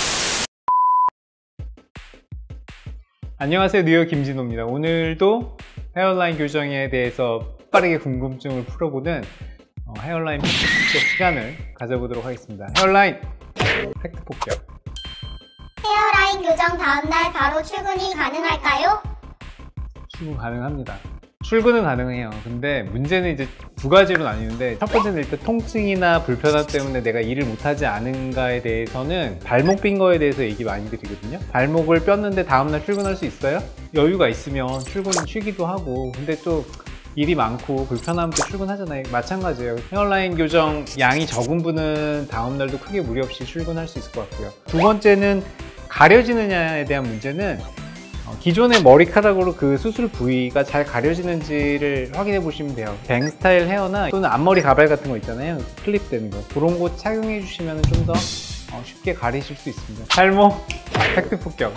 안녕하세요, 뉴욕 김진호입니다. 오늘도 헤어라인 교정에 대해서 빠르게 궁금증을 풀어보는 헤어라인 팩트 폭격 시간을 가져보도록 하겠습니다. 헤어라인 팩트 폭격. 헤어라인 교정 다음날 바로 출근이 가능할까요? 출근 가능합니다. 출근은 가능해요. 근데 문제는 이제 두 가지로 나뉘는데, 첫 번째는 일단 통증이나 불편함 때문에 내가 일을 못하지 않은가에 대해서는 발목 삔 거에 대해서 얘기 많이 드리거든요. 발목을 뼈는데 다음날 출근할 수 있어요? 여유가 있으면 출근 쉬기도 하고, 근데 또 일이 많고 불편하면 또 출근하잖아요. 마찬가지예요. 헤어라인 교정 양이 적은 분은 다음날도 크게 무리 없이 출근할 수 있을 것 같고요. 두 번째는 가려지느냐에 대한 문제는 기존의 머리카락으로 그 수술 부위가 잘 가려지는지를 확인해 보시면 돼요. 뱅 스타일 헤어나 또는 앞머리 가발 같은 거 있잖아요. 클립 되는 거, 그런 거 착용해 주시면 좀 더 쉽게 가리실 수 있습니다. 탈모 팩트 폭격.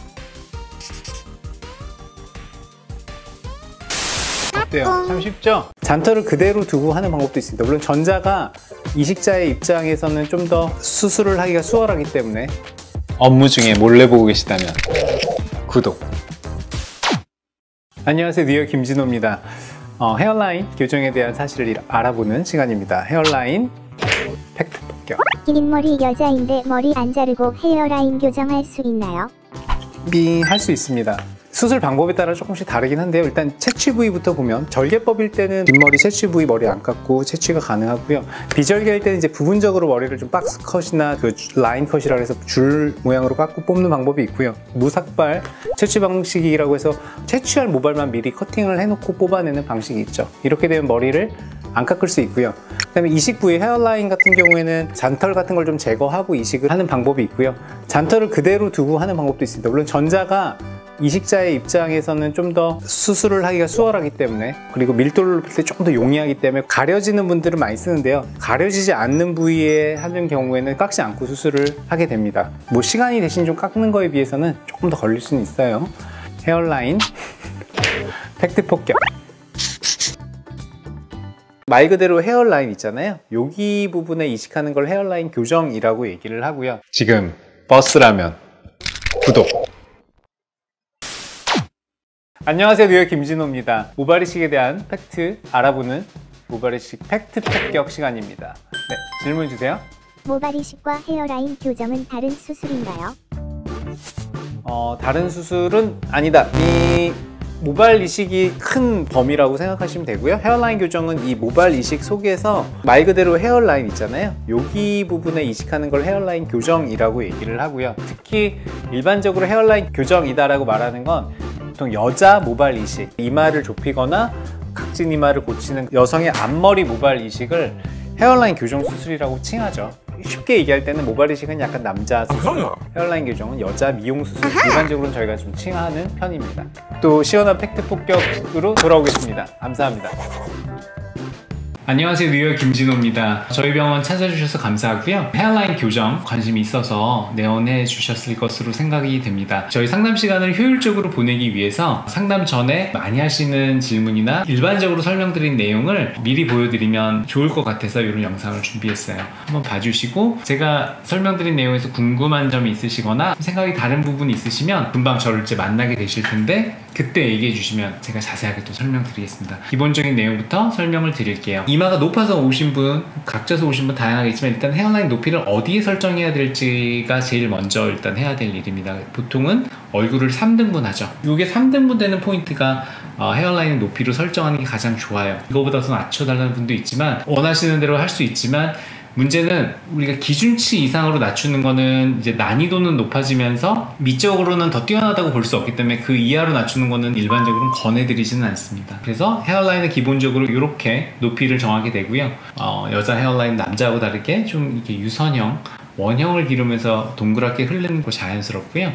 어때요? 참 쉽죠? 잔털을 그대로 두고 하는 방법도 있습니다. 물론 전자가 이식자의 입장에서는 좀 더 수술을 하기가 수월하기 때문에, 업무 중에 몰래 보고 계시다면 구독. 안녕하세요, 뉴욕 김진호입니다. 헤어라인 교정에 대한 사실을 알아보는 시간입니다. 헤어라인 팩트 폭격. 긴 머리 여자인데 머리 안 자르고 헤어라인 교정할 수 있나요? 할 수 있습니다. 수술 방법에 따라 조금씩 다르긴 한데요. 일단 채취 부위부터 보면, 절개법일 때는 뒷머리 채취 부위 머리 안 깎고 채취가 가능하고요. 비절개일 때는 이제 부분적으로 머리를 좀 박스 컷이나 그 라인 컷이라고 해서 줄 모양으로 깎고 뽑는 방법이 있고요. 무삭발 채취 방식이라고 해서 채취할 모발만 미리 커팅을 해놓고 뽑아내는 방식이 있죠. 이렇게 되면 머리를 안 깎을 수 있고요. 그 다음에 이식 부위 헤어라인 같은 경우에는 잔털 같은 걸 좀 제거하고 이식을 하는 방법이 있고요. 잔털을 그대로 두고 하는 방법도 있습니다. 물론 전자가 이식자의 입장에서는 좀 더 수술을 하기가 수월하기 때문에, 그리고 밀도를 높일 때 조금 더 용이하기 때문에 가려지는 분들은 많이 쓰는데요. 가려지지 않는 부위에 하는 경우에는 깎지 않고 수술을 하게 됩니다. 뭐 시간이 대신 좀 깎는 거에 비해서는 조금 더 걸릴 수는 있어요. 헤어라인 팩트 폭격. 말 그대로 헤어라인 있잖아요. 여기 부분에 이식하는 걸 헤어라인 교정이라고 얘기를 하고요. 지금 버스라면 구독. 안녕하세요, 뉴욕 김진호입니다. 모발 이식에 대한 팩트 알아보는 모발 이식 팩트 폭격 시간입니다. 네, 질문 주세요. 모발 이식과 헤어라인 교정은 다른 수술인가요? 다른 수술은 아니다. 이 모발 이식이 큰 범위라고 생각하시면 되고요. 헤어라인 교정은 이 모발 이식 속에서 말 그대로 헤어라인 있잖아요. 여기 부분에 이식하는 걸 헤어라인 교정이라고 얘기를 하고요. 특히 일반적으로 헤어라인 교정이다라고 말하는 건 보통 여자 모발 이식, 이마를 좁히거나 각진 이마를 고치는 여성의 앞머리 모발 이식을 헤어라인 교정 수술이라고 칭하죠. 쉽게 얘기할 때는 모발 이식은 약간 남자 수술, 헤어라인 교정은 여자 미용 수술, 일반적으로는 저희가 좀 칭하는 편입니다. 또 시원한 팩트 폭격으로 돌아오겠습니다. 감사합니다. 안녕하세요, 뉴욕 김진호입니다. 저희 병원 찾아주셔서 감사하고요. 헤어라인 교정 관심이 있어서 내원해 주셨을 것으로 생각이 됩니다. 저희 상담 시간을 효율적으로 보내기 위해서 상담 전에 많이 하시는 질문이나 일반적으로 설명드린 내용을 미리 보여드리면 좋을 것 같아서 이런 영상을 준비했어요. 한번 봐주시고 제가 설명드린 내용에서 궁금한 점이 있으시거나 생각이 다른 부분이 있으시면 금방 저를 이제 만나게 되실 텐데 그때 얘기해 주시면 제가 자세하게 또 설명드리겠습니다. 기본적인 내용부터 설명을 드릴게요. 이마가 높아서 오신 분, 각져서 오신 분 다양하겠지만 일단 헤어라인 높이를 어디에 설정해야 될지가 제일 먼저 일단 해야 될 일입니다. 보통은 얼굴을 3등분 하죠. 이게 3등분 되는 포인트가 헤어라인 높이로 설정하는 게 가장 좋아요. 이거보다 더 낮춰달라는 분도 있지만 원하시는 대로 할 수 있지만 문제는 우리가 기준치 이상으로 낮추는 거는 이제 난이도는 높아지면서 미적으로는 더 뛰어나다고 볼 수 없기 때문에 그 이하로 낮추는 거는 일반적으로 권해드리지는 않습니다. 그래서 헤어라인은 기본적으로 이렇게 높이를 정하게 되고요. 여자 헤어라인 남자하고 다르게 좀 이렇게 유선형, 원형을 기르면서 동그랗게 흐르는 거 자연스럽고요.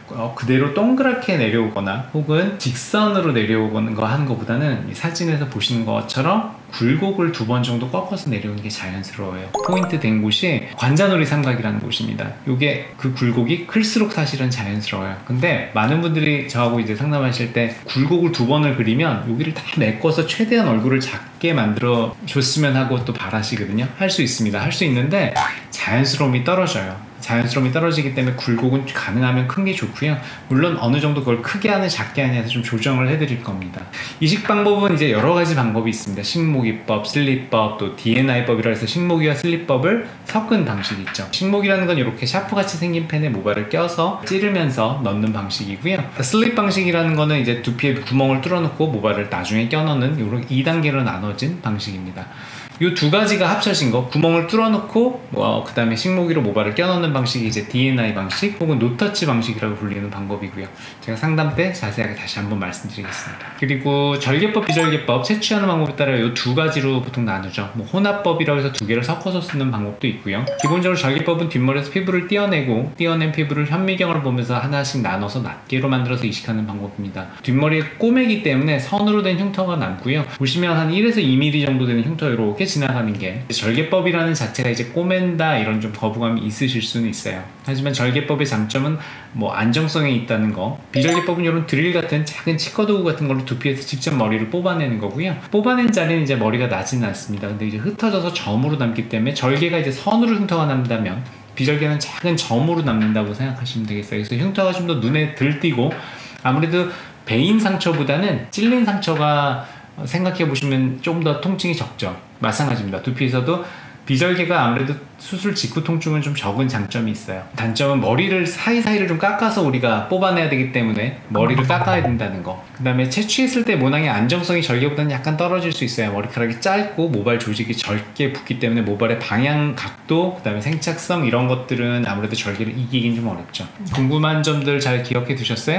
그대로 동그랗게 내려오거나 혹은 직선으로 내려오는 거 하는 것보다는 사진에서 보시는 것처럼 굴곡을 2번 정도 꺾어서 내려오는 게 자연스러워요. 포인트 된 곳이 관자놀이 삼각이라는 곳입니다. 이게 그 굴곡이 클수록 사실은 자연스러워요. 근데 많은 분들이 저하고 이제 상담하실 때 굴곡을 2번을 그리면 여기를 다 메꿔서 최대한 얼굴을 작게 만들어 줬으면 하고 또 바라시거든요. 할 수 있습니다. 할 수 있는데 자연스러움이 떨어져요. 자연스러움이 떨어지기 때문에 굴곡은 가능하면 큰 게 좋고요. 물론 어느 정도 그걸 크게 하는 작게 하냐에서 좀 조정을 해드릴 겁니다. 이식 방법은 이제 여러 가지 방법이 있습니다. 식모기법, 슬립법, 또 DNI법이라 해서 식모기와 슬립법을 섞은 방식이 있죠. 식모기라는 건 이렇게 샤프같이 생긴 펜에 모발을 껴서 찌르면서 넣는 방식이고요. 슬립 방식이라는 거는 이제 두피에 구멍을 뚫어놓고 모발을 나중에 껴넣는 이런 2단계로 나눠진 방식입니다. 이 2가지가 합쳐진 거, 구멍을 뚫어놓고 그 다음에 식모기로 모발을 껴넣는 방식이 이제 DNI 방식 혹은 노터치 방식이라고 불리는 방법이고요. 제가 상담 때 자세하게 다시 한번 말씀드리겠습니다. 그리고 절개법, 비절개법 채취하는 방법에 따라 이 2가지로 보통 나누죠. 혼합법이라고 해서 2개를 섞어서 쓰는 방법도 있고요. 기본적으로 절개법은 뒷머리에서 피부를 떼어내고 떼어낸 피부를 현미경을 보면서 하나씩 나눠서 낱개로 만들어서 이식하는 방법입니다. 뒷머리에 꼬매기 때문에 선으로 된 흉터가 남고요. 보시면 한 1에서 2mm 정도 되는 흉터 이렇게 지나가는 게 절개법이라는 자체가 이제 꼬맨다 이런 좀 거부감이 있으실 수는 있어요. 하지만 절개법의 장점은 뭐 안정성에 있다는 거, 비절개법은 이런 드릴 같은 작은 치과도구 같은 걸로 두피에서 직접 머리를 뽑아내는 거고요. 뽑아낸 자리는 이제 머리가 나지는 않습니다. 근데 이제 흩어져서 점으로 남기 때문에 절개가 이제 선으로 흉터가 남다면 비절개는 작은 점으로 남는다고 생각하시면 되겠어요. 그래서 흉터가 좀 더 눈에 들띄고 아무래도 베인 상처보다는 찔린 상처가 생각해 보시면 좀 더 통증이 적죠. 마찬가지입니다. 두피에서도 비절개가 아무래도 수술 직후 통증은 좀 적은 장점이 있어요. 단점은 머리를 사이사이를 좀 깎아서 우리가 뽑아내야 되기 때문에 머리를 깎아야 된다는 거. 그 다음에 채취했을 때 모낭의 안정성이 절개보다는 약간 떨어질 수 있어요. 머리카락이 짧고 모발 조직이 적게 붙기 때문에 모발의 방향, 각도, 그 다음에 생착성 이런 것들은 아무래도 절개를 이기긴 좀 어렵죠. 궁금한 점들 잘 기억해 두셨어요?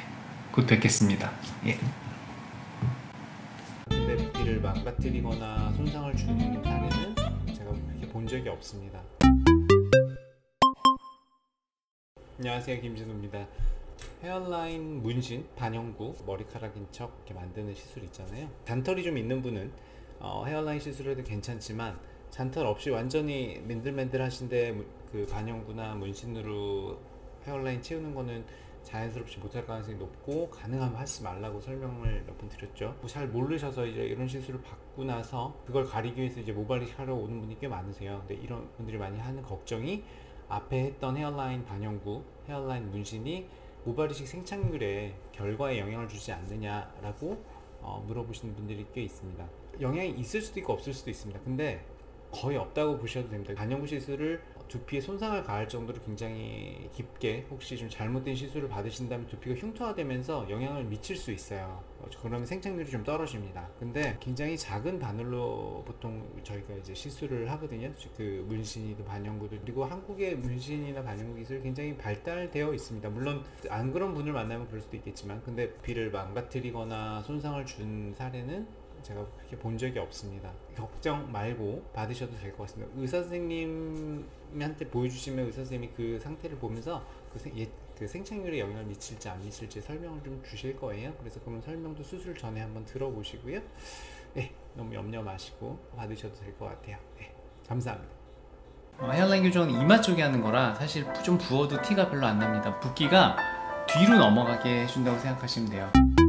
곧 뵙겠습니다. 예. 근데 두피를 망가뜨리거나 손상을 주는 사례는 제가 그렇게 본 적이 없습니다. 안녕하세요, 김진호입니다. 헤어라인 문신, 반영구, 머리카락인 척 이렇게 만드는 시술 있잖아요. 잔털이 좀 있는 분은 헤어라인 시술해도 괜찮지만 잔털 없이 완전히 맨들맨들 하신데 그 반영구나 문신으로 헤어라인 채우는 거는 자연스럽지 못할 가능성이 높고 가능하면 하지 말라고 설명을 몇 번 드렸죠. 잘 모르셔서 이제 이런 시술을 받고 나서 그걸 가리기 위해서 이제 모발 이식하러 오는 분이 꽤 많으세요. 근데 이런 분들이 많이 하는 걱정이 앞에 했던 헤어라인 반영구, 헤어라인 문신이 모발 이식 생착률에 결과에 영향을 주지 않느냐라고 물어보시는 분들이 꽤 있습니다. 영향이 있을 수도 있고 없을 수도 있습니다. 근데 거의 없다고 보셔도 됩니다. 반영구 시술을 두피에 손상을 가할 정도로 굉장히 깊게 혹시 좀 잘못된 시술을 받으신다면 두피가 흉터화되면서 영향을 미칠 수 있어요. 그러면 생착률이 좀 떨어집니다. 근데 굉장히 작은 바늘로 보통 저희가 이제 시술을 하거든요. 그 문신이든 반영구도. 그리고 한국의 문신이나 반영구 기술이 굉장히 발달되어 있습니다. 물론 안 그런 분을 만나면 그럴 수도 있겠지만 근데 두피를 망가뜨리거나 손상을 준 사례는 제가 그렇게 본 적이 없습니다. 걱정 말고 받으셔도 될 것 같습니다. 의사 선생님한테 보여주시면 의사 선생님이 그 상태를 보면서 그 생착률에 영향을 미칠지 안 미칠지 설명을 좀 주실 거예요. 그래서 그런 설명도 수술 전에 한번 들어보시고요. 너무 염려 마시고 받으셔도 될 것 같아요. 감사합니다. 헤어라인 교정은 이마 쪽에 하는 거라 사실 좀 부어도 티가 별로 안 납니다. 붓기가 뒤로 넘어가게 해준다고 생각하시면 돼요.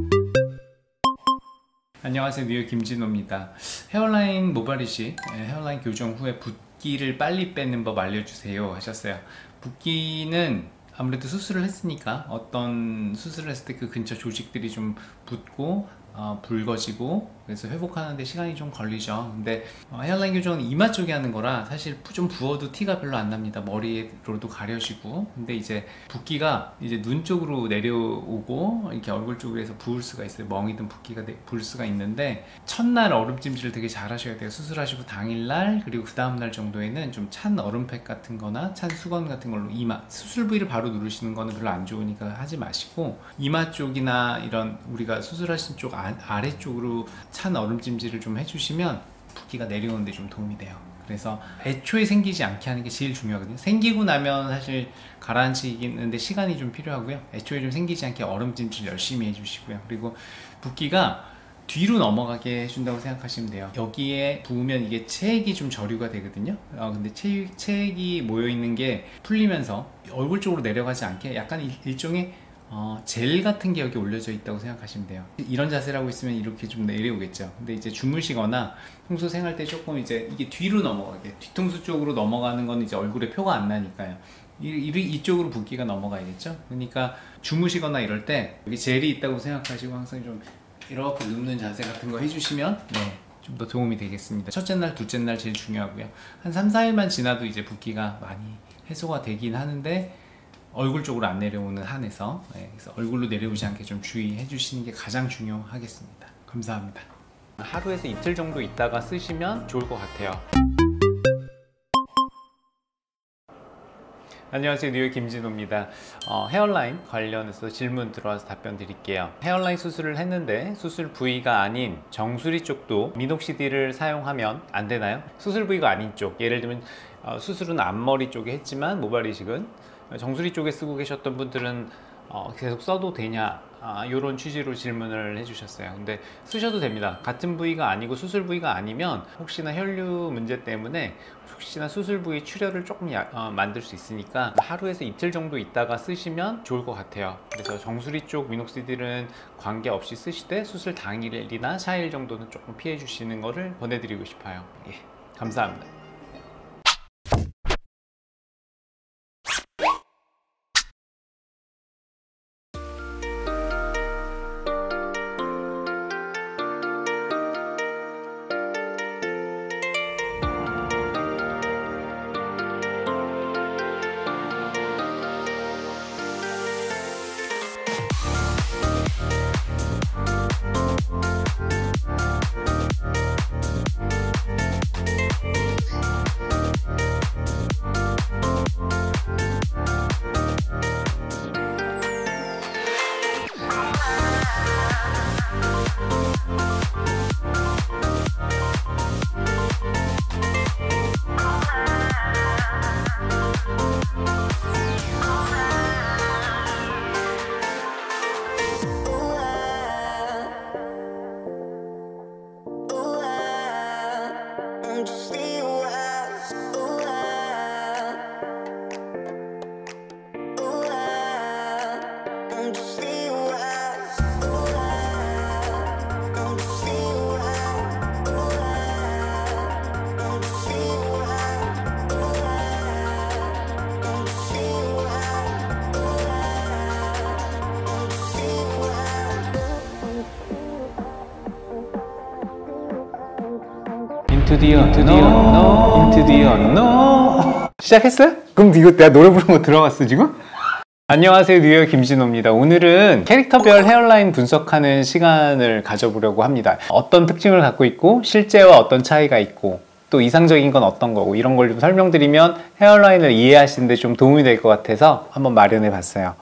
안녕하세요, 뉴욕 김진호입니다. 헤어라인 모발이식 헤어라인 교정 후에 붓기를 빨리 빼는 법 알려주세요 하셨어요. 붓기는 아무래도 수술을 했으니까 어떤 수술을 했을 때 그 근처 조직들이 좀 붓고 붉어지고 그래서 회복하는데 시간이 좀 걸리죠. 근데 헤어라인 교정은 이마 쪽에 하는 거라 사실 좀 부어도 티가 별로 안 납니다. 머리로도 가려지고. 근데 이제 붓기가 이제 눈 쪽으로 내려오고 이렇게 얼굴 쪽에서 부을 수가 있어요. 멍이든 붓기가 부을 수가 있는데 첫날 얼음찜질을 되게 잘 하셔야 돼요. 수술하시고 당일날 그리고 그 다음날 정도에는 좀 찬 얼음팩 같은 거나 찬 수건 같은 걸로 이마 수술 부위를 바로 누르시는 거는 별로 안 좋으니까 하지 마시고 이마 쪽이나 이런 우리가 수술하신 쪽 아래쪽으로 찬 얼음찜질을 좀 해주시면 붓기가 내려오는데 좀 도움이 돼요. 그래서 애초에 생기지 않게 하는 게 제일 중요하거든요. 생기고 나면 사실 가라앉히는데 시간이 좀 필요하고요. 애초에 좀 생기지 않게 얼음찜질 열심히 해주시고요. 그리고 붓기가 뒤로 넘어가게 해준다고 생각하시면 돼요. 여기에 부으면 이게 체액이 좀 저류가 되거든요. 근데 체액이 모여있는 게 풀리면서 얼굴 쪽으로 내려가지 않게 약간 일종의 젤 같은 게 여기 올려져 있다고 생각하시면 돼요. 이런 자세를 하고 있으면 이렇게 좀 내려오겠죠. 근데 이제 주무시거나 평소 생활 때 조금 이제 이게 뒤로 넘어가게 뒤통수 쪽으로 넘어가는 건 이제 얼굴에 표가 안 나니까요. 이쪽으로 붓기가 넘어가야겠죠. 그러니까 주무시거나 이럴 때 여기 젤이 있다고 생각하시고 항상 좀 이렇게 눕는 자세 같은 거 해주시면 좀 더 도움이 되겠습니다. 첫째 날, 둘째 날 제일 중요하고요. 한 3, 4일만 지나도 이제 붓기가 많이 해소가 되긴 하는데 얼굴 쪽으로 안 내려오는 한에서 그래서 얼굴로 내려오지 않게 좀 주의해 주시는 게 가장 중요하겠습니다. 감사합니다. 하루에서 이틀 정도 있다가 쓰시면 좋을 것 같아요. 안녕하세요, 뉴욕 김진호입니다. 헤어라인 관련해서 질문 들어와서 답변 드릴게요. 헤어라인 수술을 했는데 수술 부위가 아닌 정수리 쪽도 미녹시딜을 사용하면 안 되나요? 수술 부위가 아닌 쪽, 예를 들면 수술은 앞머리 쪽에 했지만 모발 이식은 정수리 쪽에 쓰고 계셨던 분들은 계속 써도 되냐 이런 취지로 질문을 해주셨어요. 근데 쓰셔도 됩니다. 같은 부위가 아니고 수술 부위가 아니면 혹시나 혈류 문제 때문에 혹시나 수술 부위 출혈을 조금 만들 수 있으니까 하루에서 이틀 정도 있다가 쓰시면 좋을 것 같아요. 그래서 정수리 쪽 미녹시딜은 관계없이 쓰시되 수술 당일이나 4일 정도는 조금 피해 주시는 거를 권해드리고 싶어요. 감사합니다. Into the unknown, into the unknown. 시작했어요? 그럼 이거 내가 노래 부른 거 들어갔어 지금? 안녕하세요, 뉴욕 김진호입니다. 오늘은 캐릭터별 헤어라인 분석하는 시간을 가져보려고 합니다. 어떤 특징을 갖고 있고 실제와 어떤 차이가 있고 또 이상적인 건 어떤 거고 이런 걸 좀 설명드리면 헤어라인을 이해하시는 데 좀 도움이 될 것 같아서 한번 마련해 봤어요.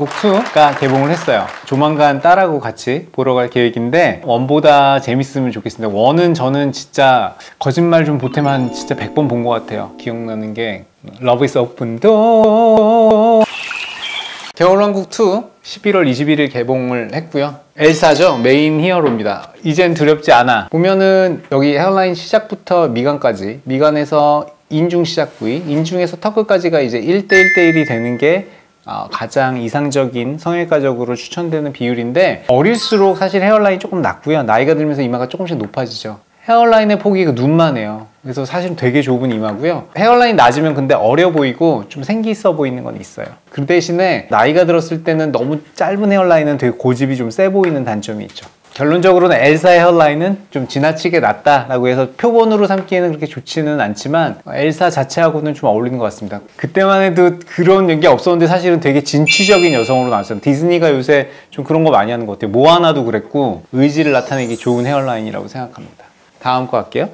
겨울왕국2가 개봉을 했어요. 조만간 딸하고 같이 보러 갈 계획인데 원보다 재밌으면 좋겠습니다. 원은 저는 진짜 거짓말 좀 보태만 진짜 100번 본 것 같아요. 기억나는 게 Love is open door. 겨울왕국 2 11월 21일 개봉을 했고요. 엘사죠. 메인 히어로입니다. 이젠 두렵지 않아. 보면은 여기 헤어라인 시작부터 미간까지, 미간에서 인중 시작 부위, 인중에서 턱끝까지가 이제 1대1대1이 되는 게 가장 이상적인 성형외과적으로 추천되는 비율인데, 어릴수록 사실 헤어라인이 조금 낮고요. 나이가 들면서 이마가 조금씩 높아지죠. 헤어라인의 폭이 그 눈만 해요. 그래서 사실은 되게 좁은 이마고요. 헤어라인 낮으면 근데 어려 보이고 좀 생기 있어 보이는 건 있어요. 그 대신에 나이가 들었을 때는 너무 짧은 헤어라인은 되게 고집이 좀 세 보이는 단점이 있죠. 결론적으로는 엘사의 헤어라인은 좀 지나치게 낮다라고 해서 표본으로 삼기에는 그렇게 좋지는 않지만 엘사 자체하고는 좀 어울리는 것 같습니다. 그때만 해도 그런 게 없었는데 사실은 되게 진취적인 여성으로 나왔잖아요. 디즈니가 요새 좀 그런 거 많이 하는 것 같아요. 모아나도 그랬고, 의지를 나타내기 좋은 헤어라인이라고 생각합니다. 다음 거 할게요.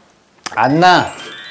안나.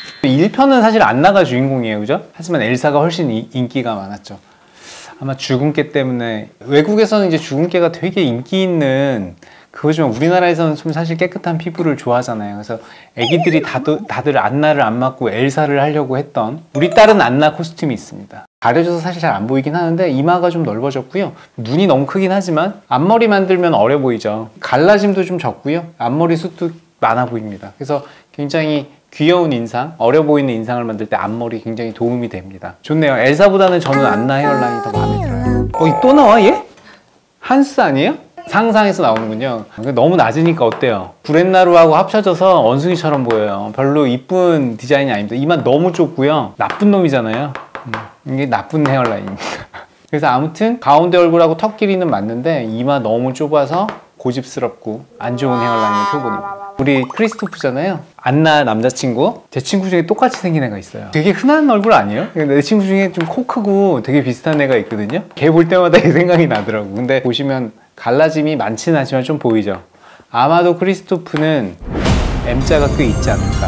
1편은 사실 안나가 주인공이에요, 그죠? 하지만 엘사가 훨씬 인기가 많았죠. 아마 주근깨 때문에. 외국에서는 이제 주근깨가 되게 인기 있는 그거지만 우리나라에서는 좀 사실 깨끗한 피부를 좋아하잖아요. 그래서 애기들이 다들 안나를 안 맞고 엘사를 하려고 했던, 우리 딸은 안나 코스튬이 있습니다. 가려져서 사실 잘 안 보이긴 하는데 이마가 좀 넓어졌고요. 눈이 너무 크긴 하지만 앞머리 만들면 어려 보이죠. 갈라짐도 좀 적고요. 앞머리 숱도 많아 보입니다. 그래서 굉장히 귀여운 인상, 어려 보이는 인상을 만들 때 앞머리 굉장히 도움이 됩니다. 좋네요. 엘사보다는 저는 안나 헤어라인이 더 마음에 들어요. 또 나와 얘? 한스 아니에요? 상상해서 나오는군요. 너무 낮으니까 어때요? 구렛나루하고 합쳐져서 원숭이처럼 보여요. 별로 이쁜 디자인이 아닙니다. 이만 너무 좁고요. 나쁜 놈이잖아요. 이게 나쁜 헤어라인입니다. 그래서 아무튼 가운데 얼굴하고 턱 길이는 맞는데 이마 너무 좁아서 고집스럽고 안 좋은 헤어라인의 표본입니다. 우리 크리스토프잖아요. 안나 남자친구. 제 친구 중에 똑같이 생긴 애가 있어요. 되게 흔한 얼굴 아니에요? 내 친구 중에 좀 코 크고 되게 비슷한 애가 있거든요. 걔 볼 때마다 이 생각이 나더라고. 근데 보시면 갈라짐이 많지는 않지만 좀 보이죠. 아마도 크리스토프는 M자가 꽤 있지 않을까.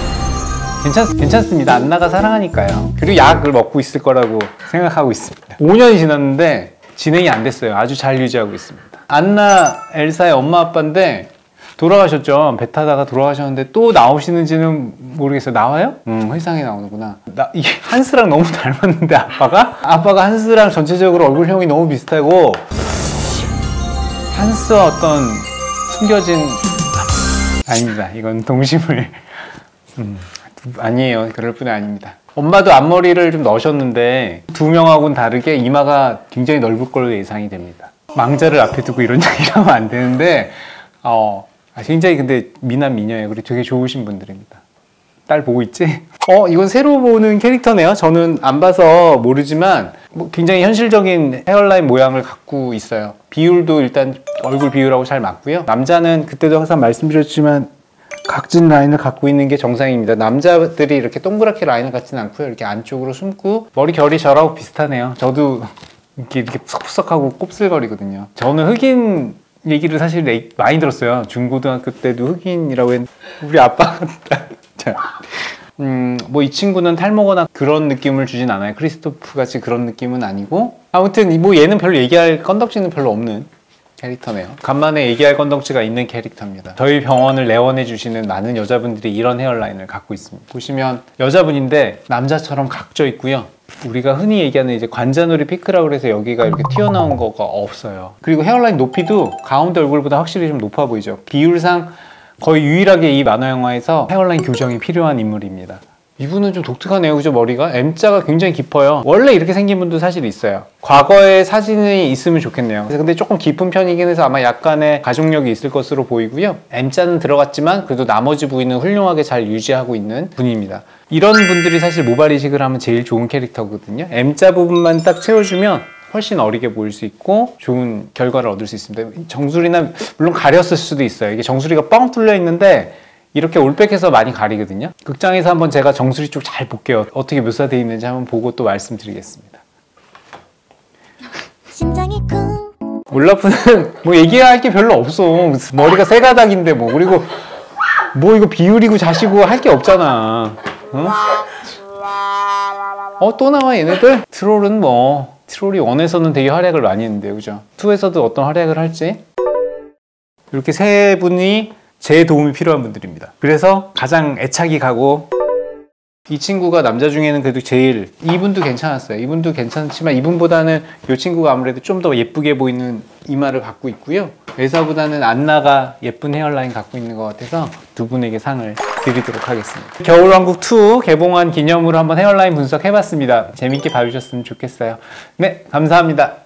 괜찮습니다. 안나가 사랑하니까요. 그리고 약을 먹고 있을 거라고 생각하고 있습니다. 5년이 지났는데 진행이 안 됐어요. 아주 잘 유지하고 있습니다. 안나 엘사의 엄마 아빠인데 돌아가셨죠. 배 타다가 돌아가셨는데 또 나오시는지는 모르겠어요. 나와요? 회상에 나오는구나. 이게 한스랑 너무 닮았는데 아빠가 한스랑 전체적으로 얼굴형이 너무 비슷하고, 한스와 어떤 숨겨진 아닙니다. 이건 동심을 아니에요. 그럴 뿐이 아닙니다. 엄마도 앞머리를 좀 넣으셨는데 두 명하고는 다르게 이마가 굉장히 넓을 걸로 예상이 됩니다. 망자를 앞에 두고 이런 얘기를 하면 안 되는데 굉장히 근데 미남 미녀예요. 그리고 되게 좋으신 분들입니다. 딸 보고 있지? 이건 새로 보는 캐릭터네요. 저는 안 봐서 모르지만 굉장히 현실적인 헤어라인 모양을 갖고 있어요. 비율도 일단 얼굴 비율하고 잘 맞고요. 남자는 그때도 항상 말씀드렸지만 각진 라인을 갖고 있는 게 정상입니다. 남자들이 이렇게 동그랗게 라인을 갖지는 않고요. 이렇게 안쪽으로 숨고, 머리 결이 저하고 비슷하네요. 저도 이렇게 푸석푸석하고 kop슬거리거든요. 저는 흑인 얘기를 사실 많이 들었어요. 중고등학교 때도 흑인이라고 했는데 우리 아빠 같다. 이 친구는 탈모거나 그런 느낌을 주진 않아요. 크리스토프 같이 그런 느낌은 아니고, 아무튼 얘는 별로 얘기할 건덕지는 별로 없는 캐릭터네요. 간만에 얘기할 건덕지가 있는 캐릭터입니다. 저희 병원을 내원해 주시는 많은 여자분들이 이런 헤어라인을 갖고 있습니다. 보시면 여자분인데 남자처럼 각져 있고요. 우리가 흔히 얘기하는 이제 관자놀이 피크라고 해서 여기가 이렇게 튀어나온 거가 없어요. 그리고 헤어라인 높이도 가운데 얼굴보다 확실히 좀 높아 보이죠. 비율상 거의 유일하게 이 만화 영화에서 헤어라인 교정이 필요한 인물입니다. 이분은 좀 독특하네요. 그죠? 머리가 M자가 굉장히 깊어요. 원래 이렇게 생긴 분도 사실 있어요. 과거에 사진이 있으면 좋겠네요. 근데 조금 깊은 편이긴 해서 아마 약간의 가족력이 있을 것으로 보이고요. M자는 들어갔지만 그래도 나머지 부위는 훌륭하게 잘 유지하고 있는 분입니다. 이런 분들이 사실 모발 이식을 하면 제일 좋은 캐릭터거든요. M자 부분만 딱 채워주면 훨씬 어리게 보일 수 있고 좋은 결과를 얻을 수 있습니다. 정수리나 물론 가렸을 수도 있어요. 이게 정수리가 뻥 뚫려 있는데 이렇게 올백해서 많이 가리거든요. 극장에서 한번 제가 정수리 쪽 잘 볼게요. 어떻게 묘사되어 있는지 한번 보고 또 말씀드리겠습니다. 심장이 쿵. 올라프는 얘기할 게 별로 없어. 머리가 세 가닥인데 그리고 이거 비율이고 자시고 할 게 없잖아. 또 나와 얘네들? 트롤은 트롤이 1에서는 되게 활약을 많이 했는데요. 그죠? 2에서도 어떤 활약을 할지? 이렇게 세 분이 제 도움이 필요한 분들입니다. 그래서 가장 애착이 가고 이 친구가 남자 중에는 그래도 제일, 이분도 괜찮았어요. 이분도 괜찮지만 이분보다는 이 친구가 아무래도 좀 더 예쁘게 보이는 이마를 갖고 있고요. 회사보다는 안나가 예쁜 헤어라인 갖고 있는 것 같아서 두 분에게 상을 드리도록 하겠습니다. 겨울왕국 2 개봉한 기념으로 한번 헤어라인 분석해봤습니다. 재밌게 봐주셨으면 좋겠어요. 네, 감사합니다.